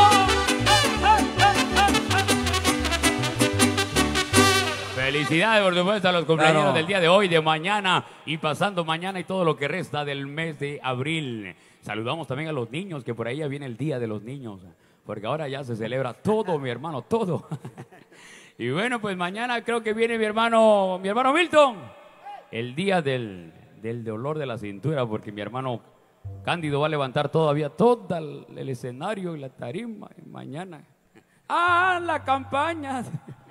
Felicidades, por supuesto, a los cumpleaños Claro. del día de hoy, de mañana y pasando mañana y todo lo que resta del mes de abril. Saludamos también a los niños, que por ahí ya viene el Día de los Niños, porque ahora ya se celebra todo, mi hermano, todo. Y bueno, pues mañana creo que viene mi hermano Milton, el día del dolor de la cintura, porque mi hermano Cándido va a levantar todavía todo el escenario y la tarima y mañana. ¡Ah, la campaña!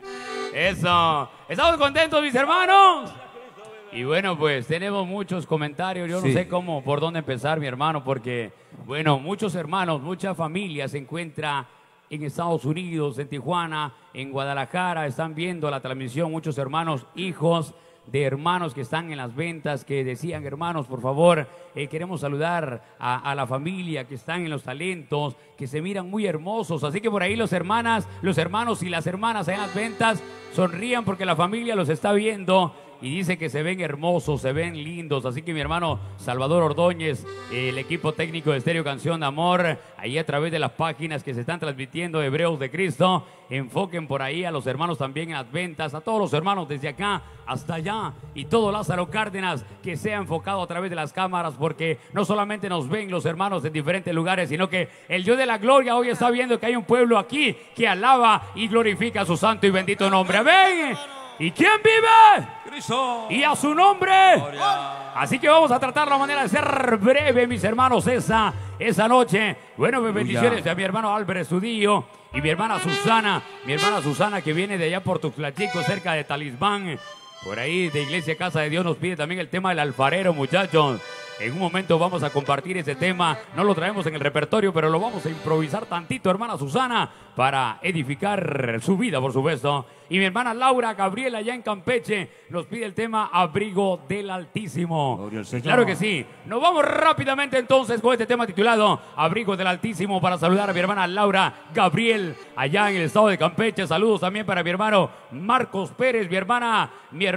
Eso. Estamos contentos, mis hermanos. Y bueno, pues tenemos muchos comentarios. Yo no sé cómo, por dónde empezar, mi hermano, porque, bueno, muchos hermanos, mucha familia se encuentra en Estados Unidos, en Tijuana, en Guadalajara. Están viendo la transmisión, muchos hermanos, hijos de hermanos que están en las ventas, que decían, hermanos, por favor, queremos saludar a la familia que están en los talentos, que se miran muy hermosos. Así que por ahí los hermanos y las hermanas en las ventas sonrían porque la familia los está viendo y dice que se ven hermosos, se ven lindos. Así que mi hermano Salvador Ordóñez, el equipo técnico de Estéreo Canción de Amor, ahí a través de las páginas que se están transmitiendo Hebreos de Cristo, enfoquen por ahí a los hermanos también en las ventas, a todos los hermanos desde acá hasta allá, y todo Lázaro Cárdenas que sea enfocado a través de las cámaras, porque no solamente nos ven los hermanos en diferentes lugares, sino que el Dios de la gloria hoy está viendo que hay un pueblo aquí que alaba y glorifica su santo y bendito nombre. ¡Amén! ¿Y quién vive? Cristo. Y a su nombre. Gloria. Así que vamos a tratar la manera de ser breve, mis hermanos, esa noche. Bueno, pues bendiciones a mi hermano Álvaro Estudillo y mi hermana Susana que viene de allá por Tuxtlachico, cerca de Talismán. Por ahí de Iglesia Casa de Dios nos pide también el tema del alfarero, muchachos. En un momento vamos a compartir ese tema. No lo traemos en el repertorio, pero lo vamos a improvisar tantito, hermana Susana, para edificar su vida, por supuesto. Y mi hermana Laura Gabriela, allá en Campeche, nos pide el tema Abrigo del Altísimo. Claro que sí. Nos vamos rápidamente entonces con este tema titulado Abrigo del Altísimo, para saludar a mi hermana Laura Gabriel, allá en el estado de Campeche. Saludos también para mi hermano Marcos Pérez, mi hermana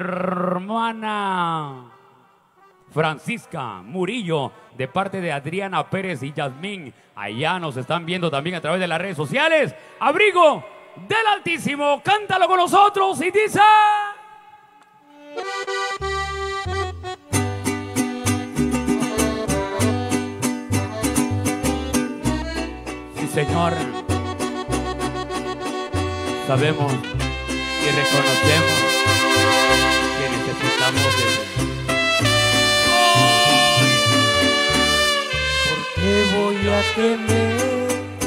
Francisca Murillo, de parte de Adriana Pérez y Yasmín. Allá nos están viendo también a través de las redes sociales. Abrigo del Altísimo, cántalo con nosotros y dice... Sí, Señor. Sabemos y reconocemos que necesitamos de... ¿Qué voy a temer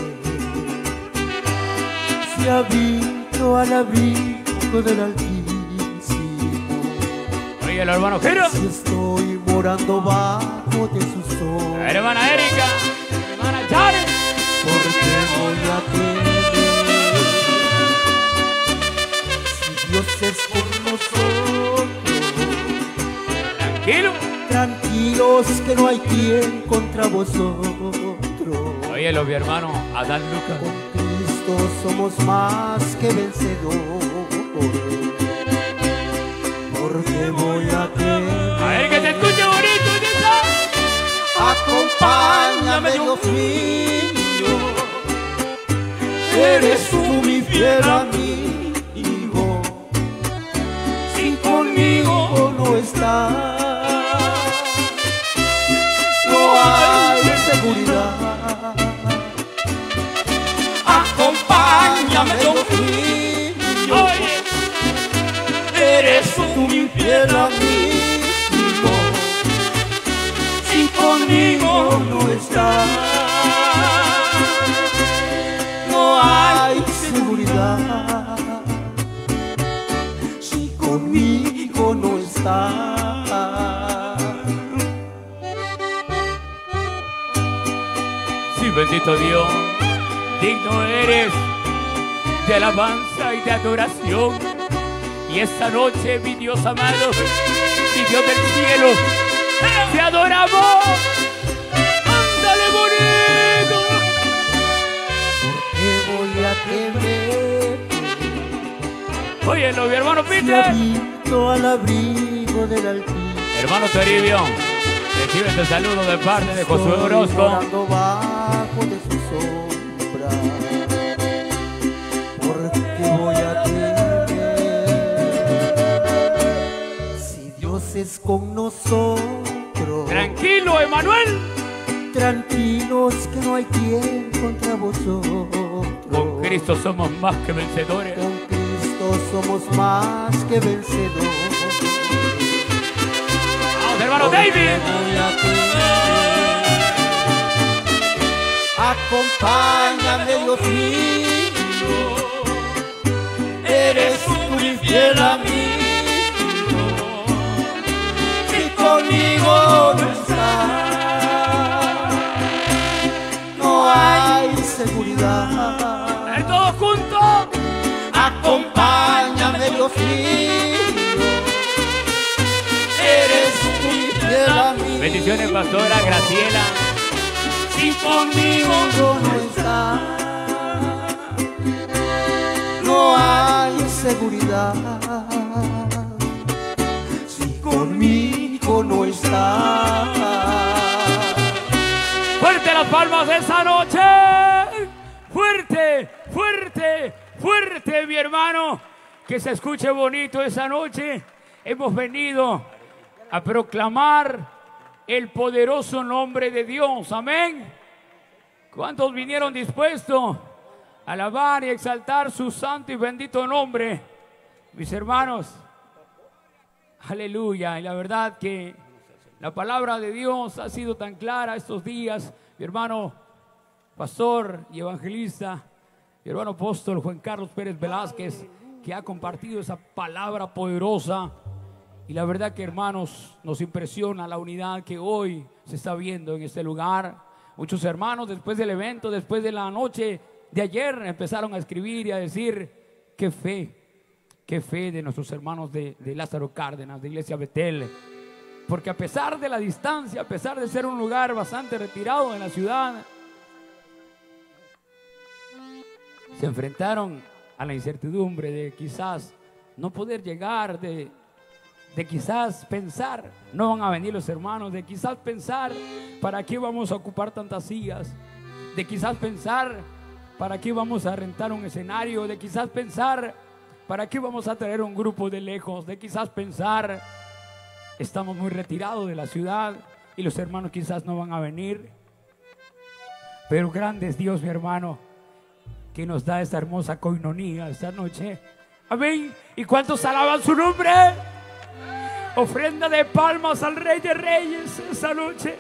si habito al abrigo del Altísimo? Oye, el hermano Jero. Si estoy morando bajo de su sol. La hermana Erika, la hermana Jared. ¿Por qué voy a temer si Dios es por nosotros? Tranquilo. Tranquilos que no hay quien contra vosotros. Óyelo, mi hermano Adán Lucas. Con Cristo somos más que vencedores. Porque voy a temer. A ver que te escuche bonito, dice. Acompáñame, Dios mío. Eres tú mi fiel amigo. Si conmigo no estás, hay seguridad. Acompáñame, Dios mío. Eres tú mi fiel amigo. Si conmigo no estás, no hay seguridad. Si conmigo no estás. Bendito Dios, digno eres de alabanza y de adoración. Y esta noche, mi Dios amado, mi Dios del cielo, te adoramos. Ándale bonito. ¿Por qué voy a temer? Óyelo, mi hermano Si Peter. habito al abrigo del Altísimo. Hermano Toribio, recibe este saludo de parte de Josué Estoy Orozco. morando bajo de su sombra. ¿Por qué voy a temer? Si Dios es con nosotros, Tranquilo, Emanuel. tranquilos que no hay quien contra vosotros. Con Cristo somos más que vencedores. Con Cristo somos más que vencedores. Vamos, hermano David. Acompáñame, Dios mío, eres tú mi fiel amigo. Si conmigo no estás, no hay seguridad. Todos juntos. Acompáñame, Dios mío, eres tú mi fiel amigo. Bendiciones, pastora Graciela. Si conmigo no estás, no hay seguridad. Si conmigo no estás. Fuerte las palmas de esa noche. Fuerte, fuerte, fuerte, mi hermano. Que se escuche bonito esa noche. Hemos venido a proclamar el poderoso nombre de Dios. Amén. ¿Cuántos vinieron dispuestos a alabar y exaltar su santo y bendito nombre? Mis hermanos. Aleluya. Y la verdad que la palabra de Dios ha sido tan clara estos días. Mi hermano pastor y evangelista, mi hermano apóstol Juan Carlos Pérez Velázquez, que ha compartido esa palabra poderosa. Y la verdad que, hermanos, nos impresiona la unidad que hoy se está viendo en este lugar. Muchos hermanos, después del evento, después de la noche de ayer, empezaron a escribir y a decir: qué fe de nuestros hermanos de Lázaro Cárdenas, de Iglesia Betel. Porque a pesar de la distancia, a pesar de ser un lugar bastante retirado en la ciudad, se enfrentaron a la incertidumbre de quizás no poder llegar, de quizás pensar, no van a venir los hermanos, de quizás pensar, ¿para qué vamos a ocupar tantas sillas? De quizás pensar, ¿para qué vamos a rentar un escenario? De quizás pensar, ¿para qué vamos a traer un grupo de lejos? De quizás pensar, estamos muy retirados de la ciudad y los hermanos quizás no van a venir. Pero grande es Dios, mi hermano, que nos da esta hermosa coinonía esta noche. Amén. ¿Y cuántos alaban su nombre? Ofrenda de palmas al Rey de Reyes esta noche.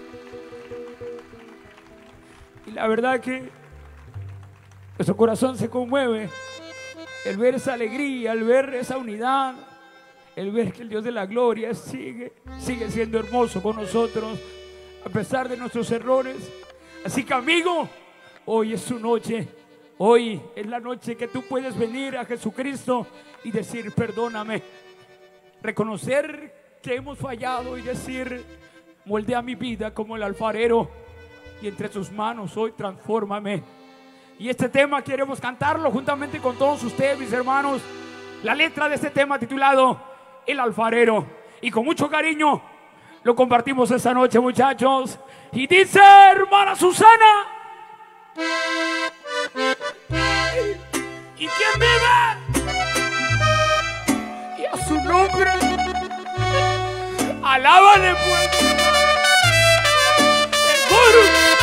Y la verdad que nuestro corazón se conmueve el ver esa alegría, el ver esa unidad, el ver que el Dios de la gloria sigue siendo hermoso con nosotros a pesar de nuestros errores. Así que, amigo, hoy es su noche. Hoy es la noche que tú puedes venir a Jesucristo y decir: perdóname. Reconocer que hemos fallado y decir: moldea mi vida como el alfarero y entre sus manos hoy transfórmame. Y este tema queremos cantarlo juntamente con todos ustedes, mis hermanos. La letra de este tema titulado El Alfarero. Y con mucho cariño lo compartimos esta noche, muchachos. Y dice, hermana Susana: ¿y quién vive? Y a su nombre, alábale pues. Seguro.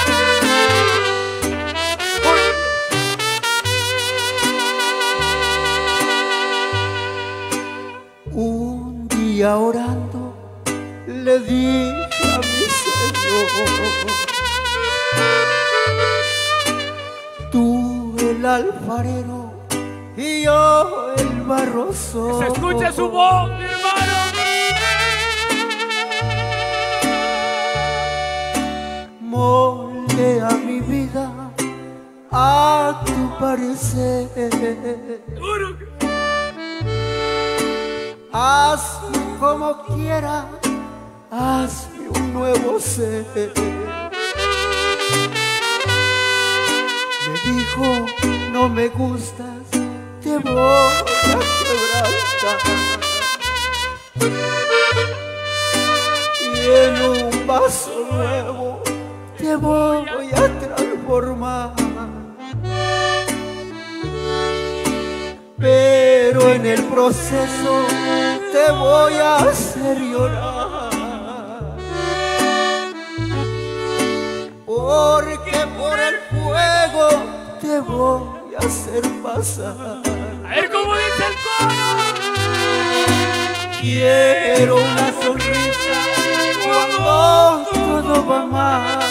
Un día orando le dije a mi Señor: tú el alfarero y yo el barro soy. Se escucha su voz, mi hermano. Moldea mi vida a tu parecer. Haz como quiera hazme un nuevo ser. Me dijo, no me gustas, te voy a quebrantar. Y en un vaso nuevo te voy a transformar. Pero en el proceso te voy a hacer llorar. Porque por el fuego te voy a hacer pasar. A ver cómo dice el coro. Quiero una sonrisa cuando todo va mal.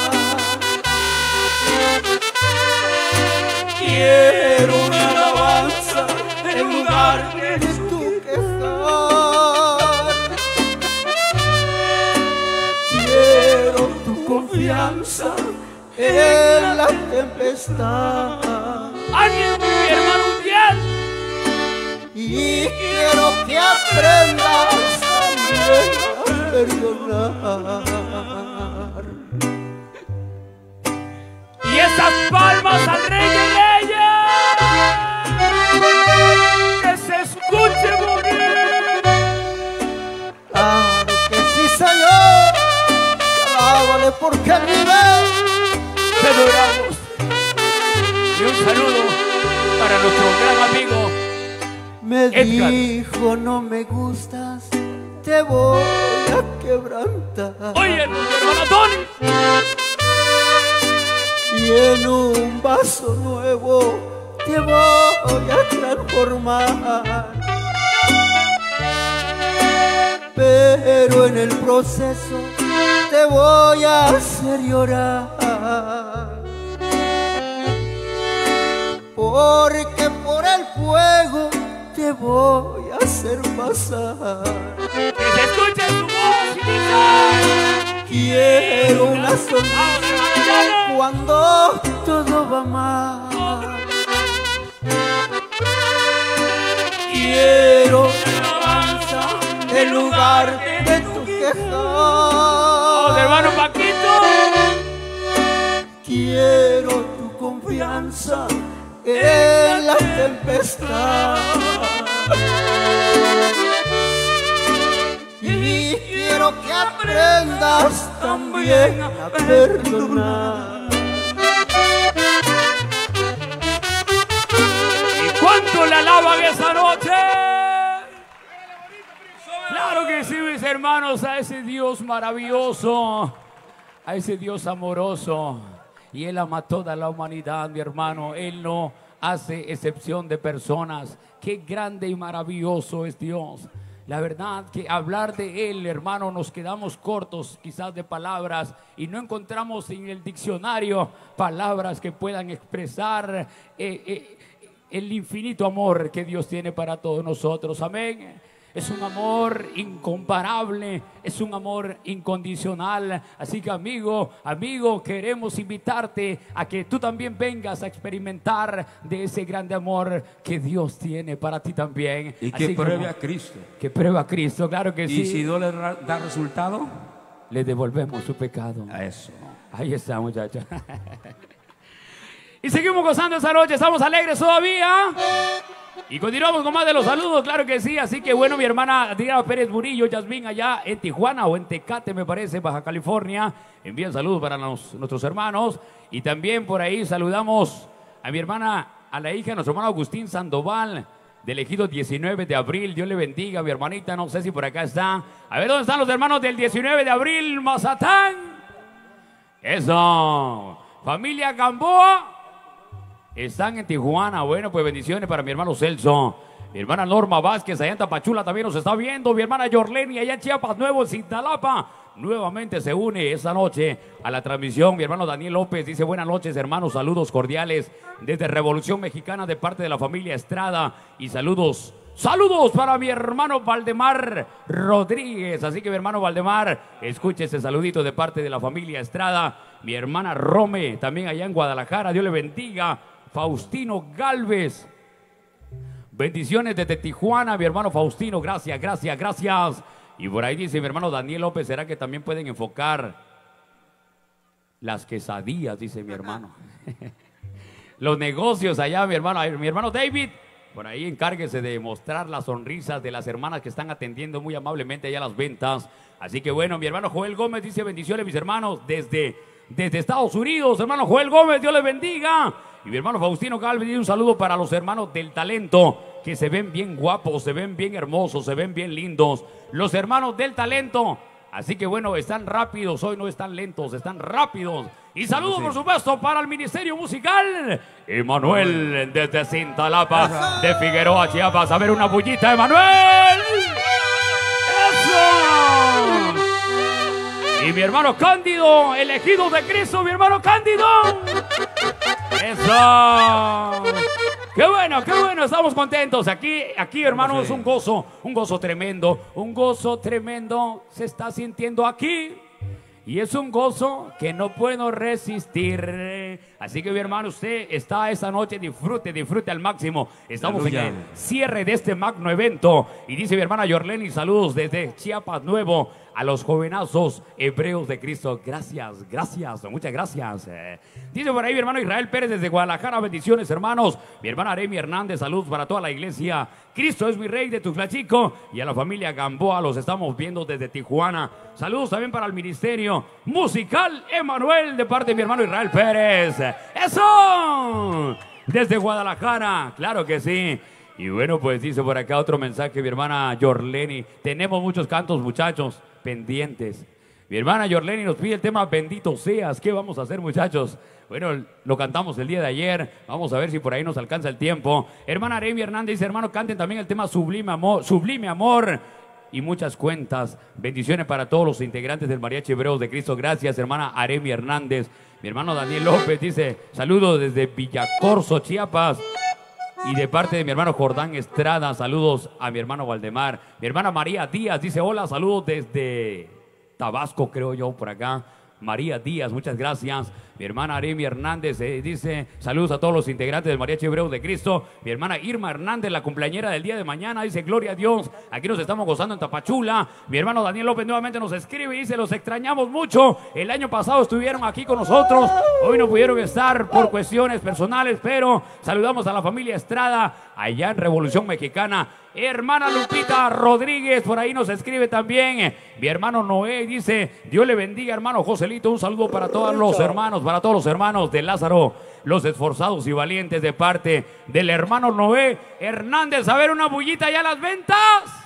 Quiero una alabanza en lugar de tu quejar. Quiero tu confianza en la tempestad. ¡Alguien, mi hermano Undiel! Y quiero que aprendas también a perdonar. Y esas palmas al Rey de Reyes, que se escuche morir. Claro que sí, Señor, alábale porque el nivel Te adoramos. Y un saludo para nuestro gran amigo me Edgar. dijo, no me gustas, te voy a quebrantar. Oye, mi hermano Tony. Y en un vaso nuevo te voy a transformar. Pero en el proceso te voy a hacer llorar. Porque por el fuego te voy a hacer pasar. Que se escuche su voz y dice. Quiero una sonrisa cuando todo va mal. Quiero alabanza en lugar de tu quejar. Vamos, hermano Paquito. Quiero tu confianza en la tempestad. Y quiero que aprendas también a perdonar. ¿Y cuánto le alaban esa noche? Claro que sí, mis hermanos, a ese Dios maravilloso, a ese Dios amoroso. Y Él ama a toda la humanidad, mi hermano. Él no hace excepción de personas. Qué grande y maravilloso es Dios. La verdad que hablar de Él, hermano, nos quedamos cortos quizás de palabras y no encontramos en el diccionario palabras que puedan expresar el infinito amor que Dios tiene para todos nosotros. Amén. Es un amor incomparable, es un amor incondicional. Así que amigo, queremos invitarte a que tú también vengas a experimentar de ese grande amor que Dios tiene para ti también. Y que pruebe a Cristo. Que pruebe a Cristo, claro que sí. Y si no le da resultado, le devolvemos su pecado. a eso. Ahí está, muchachos. Y seguimos gozando esa noche, estamos alegres todavía. Y continuamos con más de los saludos, claro que sí. Así que bueno, mi hermana Adriana Pérez Murillo, Yasmín, allá en Tijuana o en Tecate, me parece, Baja California. Envían saludos para nuestros hermanos. Y también por ahí saludamos a mi hermana, a la hija de nuestro hermano Agustín Sandoval, del ejido 19 de abril. Dios le bendiga, mi hermanita, no sé si por acá está. A ver, ¿dónde están los hermanos del 19 de abril, Mazatán? Eso. Familia Gamboa. Están en Tijuana. Bueno, pues bendiciones para mi hermano Celso. Mi hermana Norma Vázquez allá en Tapachula también nos está viendo. Mi hermana Yorleni allá en Chiapas Nuevo, en Cintalapa. Nuevamente se une esta noche a la transmisión. Mi hermano Daniel López dice: buenas noches, hermanos. Saludos cordiales desde Revolución Mexicana de parte de la familia Estrada. Y saludos para mi hermano Valdemar Rodríguez. Así que mi hermano Valdemar, escuche ese saludito de parte de la familia Estrada. Mi hermana Rome, también allá en Guadalajara. Dios le bendiga. Faustino Galvez, bendiciones desde Tijuana, mi hermano Faustino, gracias. Y por ahí dice mi hermano Daniel López, ¿será que también pueden enfocar las quesadillas? Dice mi hermano. Los negocios allá, mi hermano David, por ahí encárguese de mostrar las sonrisas de las hermanas que están atendiendo muy amablemente allá las ventas. Así que bueno, mi hermano Joel Gómez dice bendiciones, mis hermanos, desde Estados Unidos. Hermano Joel Gómez, Dios les bendiga. Y mi hermano Faustino Galvez dice un saludo para los hermanos del talento, que se ven bien guapos, se ven bien hermosos, se ven bien lindos. Los hermanos del talento. Así que bueno, están rápidos, hoy no están lentos, están rápidos. Y saludos, por supuesto, para el Ministerio Musical. Emanuel, desde Cintalapa, de Figueroa, Chiapas. A ver, una bullita, Emanuel. ¡Eso! Y mi hermano Cándido, elegido de Cristo, mi hermano Cándido. ¡Eso! ¡Qué bueno, estamos contentos! Aquí, hermano, es un gozo tremendo se está sintiendo aquí. Y es un gozo que no puedo resistir. Así que mi hermano, usted está esta noche, disfrute al máximo. Estamos en el cierre de este magno evento. Y dice mi hermana Yorleni, saludos desde Chiapas Nuevo a los jovenazos hebreos de Cristo. Gracias, muchas gracias. Dice por ahí mi hermano Israel Pérez desde Guadalajara, bendiciones hermanos. Mi hermana Aremi Hernández, saludos para toda la iglesia. Cristo es mi rey de Tuxtla Chico. Y a la familia Gamboa, los estamos viendo desde Tijuana. Saludos también para el Ministerio Musical Emanuel de parte de mi hermano Israel Pérez. ¡Eso! Desde Guadalajara, claro que sí. Y bueno, pues dice por acá otro mensaje mi hermana Yorleni. Tenemos muchos cantos, muchachos, pendientes. Mi hermana Yorleni nos pide el tema Bendito Seas. ¿Qué vamos a hacer, muchachos? Bueno, lo cantamos el día de ayer. Vamos a ver si por ahí nos alcanza el tiempo. Hermana Aremi Hernández dice, hermano, canten también el tema Sublime Amor. Y muchas cuentas. Bendiciones para todos los integrantes del Mariachi Hebreos de Cristo. Gracias, hermana Aremi Hernández. Mi hermano Daniel López dice, saludos desde Villacorso, Chiapas. Y de parte de mi hermano Jordán Estrada, saludos a mi hermano Valdemar. Mi hermana María Díaz dice, hola, saludos desde Tabasco, creo yo, por acá. María Díaz, muchas gracias. Mi hermana Aremi Hernández dice, saludos a todos los integrantes del Mariachi Hebreos de Cristo. Mi hermana Irma Hernández, la cumpleañera del día de mañana, dice, gloria a Dios, aquí nos estamos gozando en Tapachula. Mi hermano Daniel López nuevamente nos escribe y dice, los extrañamos mucho. El año pasado estuvieron aquí con nosotros, hoy no pudieron estar por cuestiones personales, pero saludamos a la familia Estrada, allá en Revolución Mexicana. Hermana Lupita Rodríguez, por ahí nos escribe también. Mi hermano Noé dice, Dios le bendiga, hermano Joselito. Un saludo para todos los hermanos de Lázaro, los esforzados y valientes, de parte del hermano Noé Hernández. A ver, una bullita ya a las ventas.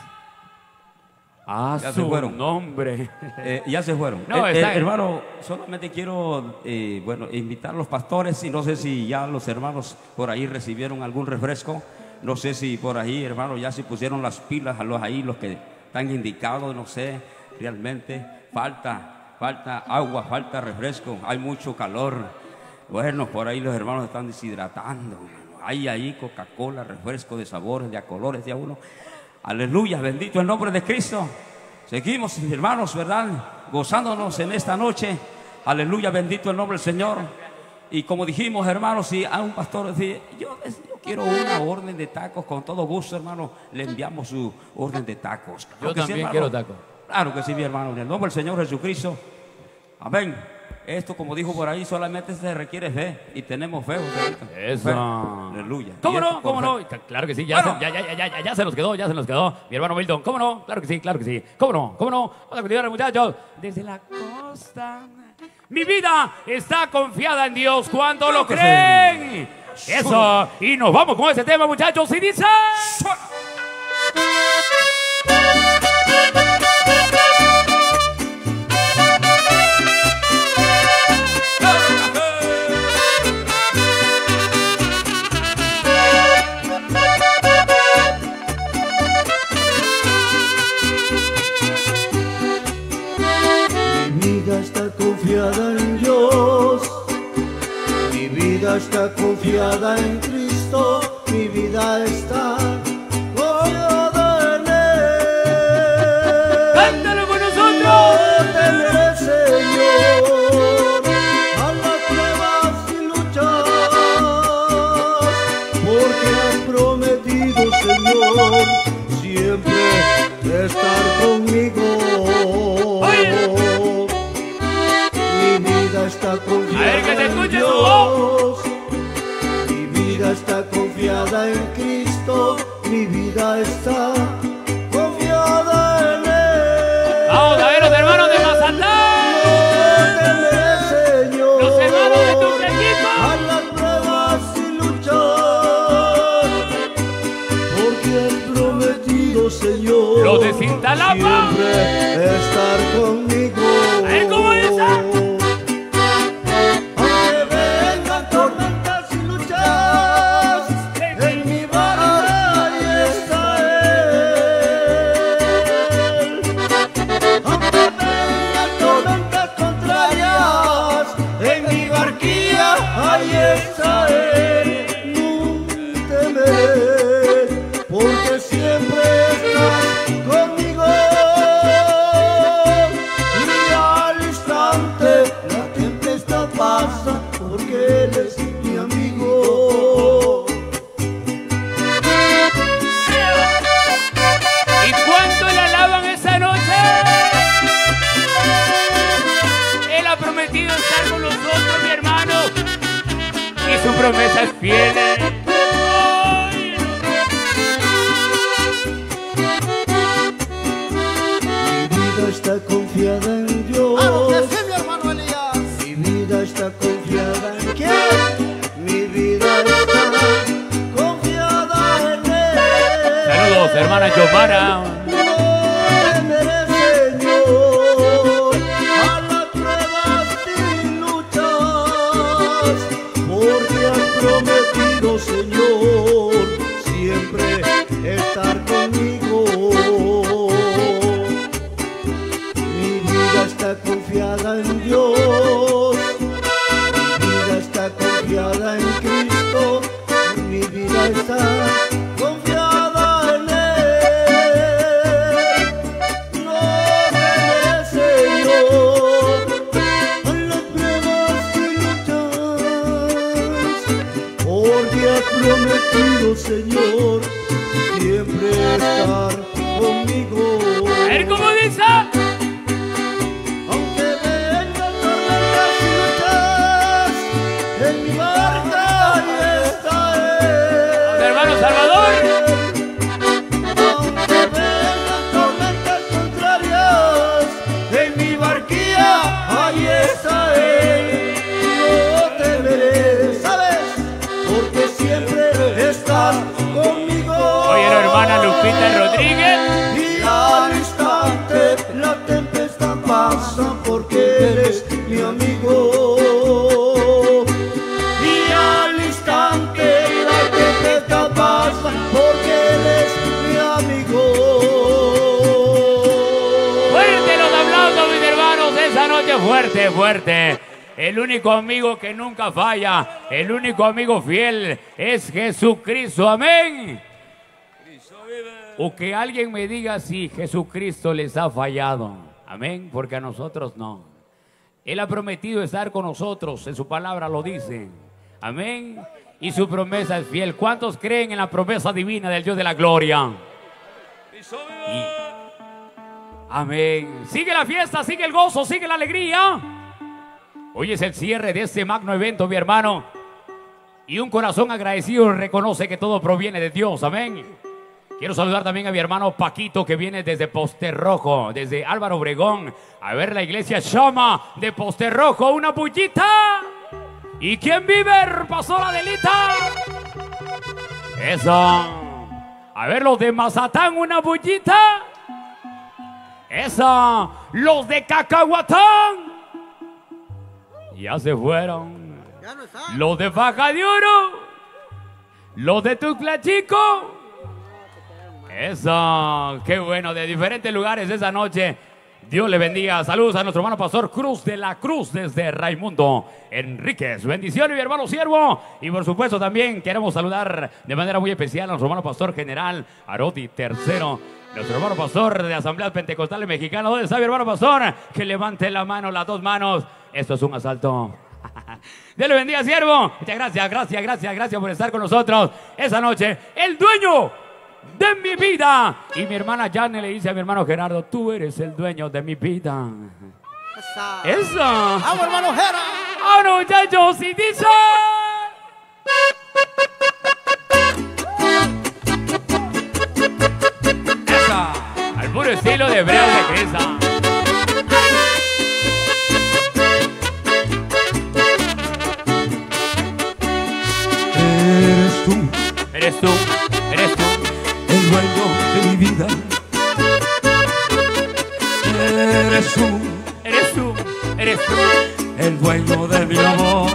Ah, ya su se fueron. Nombre. Ya se fueron. No, hermano, solamente quiero invitar a los pastores, y no sé si ya los hermanos por ahí recibieron algún refresco. No sé si por ahí, hermano, ya se pusieron las pilas a los que están indicados. No sé, realmente falta agua, falta refresco, hay mucho calor. Bueno, por ahí los hermanos están deshidratando. Hay ahí Coca-Cola, refresco de sabores, de colores, de uno. Aleluya, bendito el nombre de Cristo. Seguimos, hermanos, ¿verdad? Gozándonos en esta noche. Aleluya, bendito el nombre del Señor. Y como dijimos, hermanos, si a un pastor dice, yo quiero una orden de tacos, con todo gusto, hermano, le enviamos su orden de tacos. Yo también quiero tacos. Claro que sí, mi hermano, en el nombre del Señor Jesucristo. Amén. Esto, como dijo por ahí, solamente se requiere fe, y tenemos fe. Eso. Fe. Aleluya. ¿Cómo no? ¿Cómo no? Claro que sí, ya se nos quedó, Mi hermano Milton, ¿cómo no? Claro que sí. ¿Cómo no? Vamos a continuar, muchachos. Desde la costa, mi vida está confiada en Dios. ¿Cuánto lo creen? Eso. Y nos vamos con ese tema, muchachos. Y dice... En Dios, mi vida está confiada en Cristo, mi vida está confiada en Él. ¡Cántalo con nosotros! No temeré, Señor, a las pruebas y luchas, porque has prometido, Señor, siempre estar conmigo. Mi vida está confiada. A ver, que se en escuche su Dios. Mi vida está confiada en Cristo. Mi vida está confiada en Él. Vamos a ver los hermanos de Mazatán. Señor, los hermanos de tu equipo. a las pruebas y luchar, porque has prometido, Señor, Los de Cintalapa. siempre estar conmigo. A ver, ¿cómo es esa? Aunque vengan tormentas y luchas, en mi barca ahí está Él. Aunque vengan tormentas contrarias, en mi barquilla ahí está Él. No temeré, porque siempre estás conmigo. Y al instante la tempestad pasa, porque Él es mi amigo. ¿Y cuánto le alaban esa noche? Él ha prometido estar con nosotros, mi hermano. Y su promesa es fiel. Ay, Mi vida está confiada en Dios. mi hermano Elías. Mi vida está confiada en quién. Mi vida está confiada en Él. Saludos, hermana Yomara. No temeré, Señor, a las pruebas y luchas, porque has prometido, Señor, siempre estar conmigo. Mi vida está confiada en Dios, mi vida está confiada en Cristo, mi vida está confiada en Él. No temeré, Señor, a las pruebas y luchas, porque has prometido, Señor, siempre estar conmigo. A ver cómo dice. Aunque vengan tormentas y luchas, en mi barca ahí está Él. Hermano Salvador. Aunque vengan tormentas contrarias, en mi barquilla ahí está Él. No temeré, ¿sabes? Porque siempre estás conmigo. Oye, la hermana Lupita Rodríguez. Y al instante la tempestad pasa, porque eres mi amigo. Y al instante la tempestad pasa, porque eres mi amigo. Fuerte los aplausos, mis hermanos, esa noche fuerte, fuerte. El único amigo que nunca falla, el único amigo fiel es Jesucristo. Amén. O que alguien me diga si Jesucristo les ha fallado. Amén, porque a nosotros no. Él ha prometido estar con nosotros, en su palabra lo dice. Amén. Y su promesa es fiel. ¿Cuántos creen en la promesa divina del Dios de la gloria? Amén. Sigue la fiesta, sigue el gozo, sigue la alegría. Hoy es el cierre de este magno evento, mi hermano. Y un corazón agradecido reconoce que todo proviene de Dios. Amén. Quiero saludar también a mi hermano Paquito, que viene desde Posterrojo, desde Álvaro Obregón, a ver la iglesia Shama de Posterrojo. Una bullita. ¿Y quién vive? Pasó la delita. Eso. A ver los de Mazatán, una bullita. Eso. Los de Cacahuatán. Ya se fueron. Ya no está. Los de Faja de Oro. Los de Tuxtla Chico. Eso, qué bueno, de diferentes lugares esa noche. Dios le bendiga. Saludos a nuestro hermano pastor Cruz de la Cruz desde Raimundo Enríquez. Bendiciones, mi hermano siervo. Y por supuesto también queremos saludar de manera muy especial a nuestro hermano pastor general Aroti III, nuestro hermano pastor de Asambleas Pentecostales Mexicanas. ¿Dónde está mi hermano pastor? Que levante la mano, las dos manos. Esto es un asalto. Dios le bendiga, siervo. Muchas gracias por estar con nosotros esa noche. El dueño de mi vida. Y mi hermana Jane le dice a mi hermano Gerardo, tú eres el dueño de mi vida. Eso. Vamos, hermano Jera. Ahora, muchachos, y dice... Esa. Al puro estilo de Breas de Cresa. Eres tú, Eres tú, eres tú. el dueño de mi vida. Eres tú, Eres tú, eres tú. el dueño de mi amor.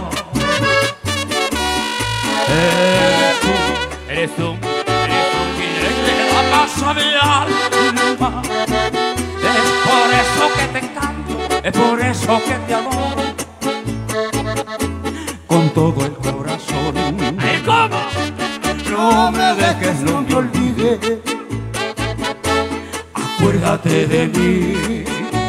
Eres tú, Eres tú, eres tú. que la paz a mi alma. Es por eso que te canto, es por eso que te adoro. Con todo el corazón. ¡Ay, cómo! No me dejes, no me olvides. Acuérdate de mí.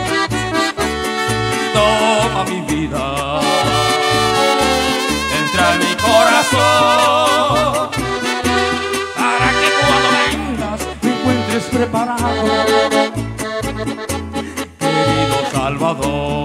Toma mi vida. Entra en mi corazón. Para que cuando vengas me encuentres preparado. Querido Salvador.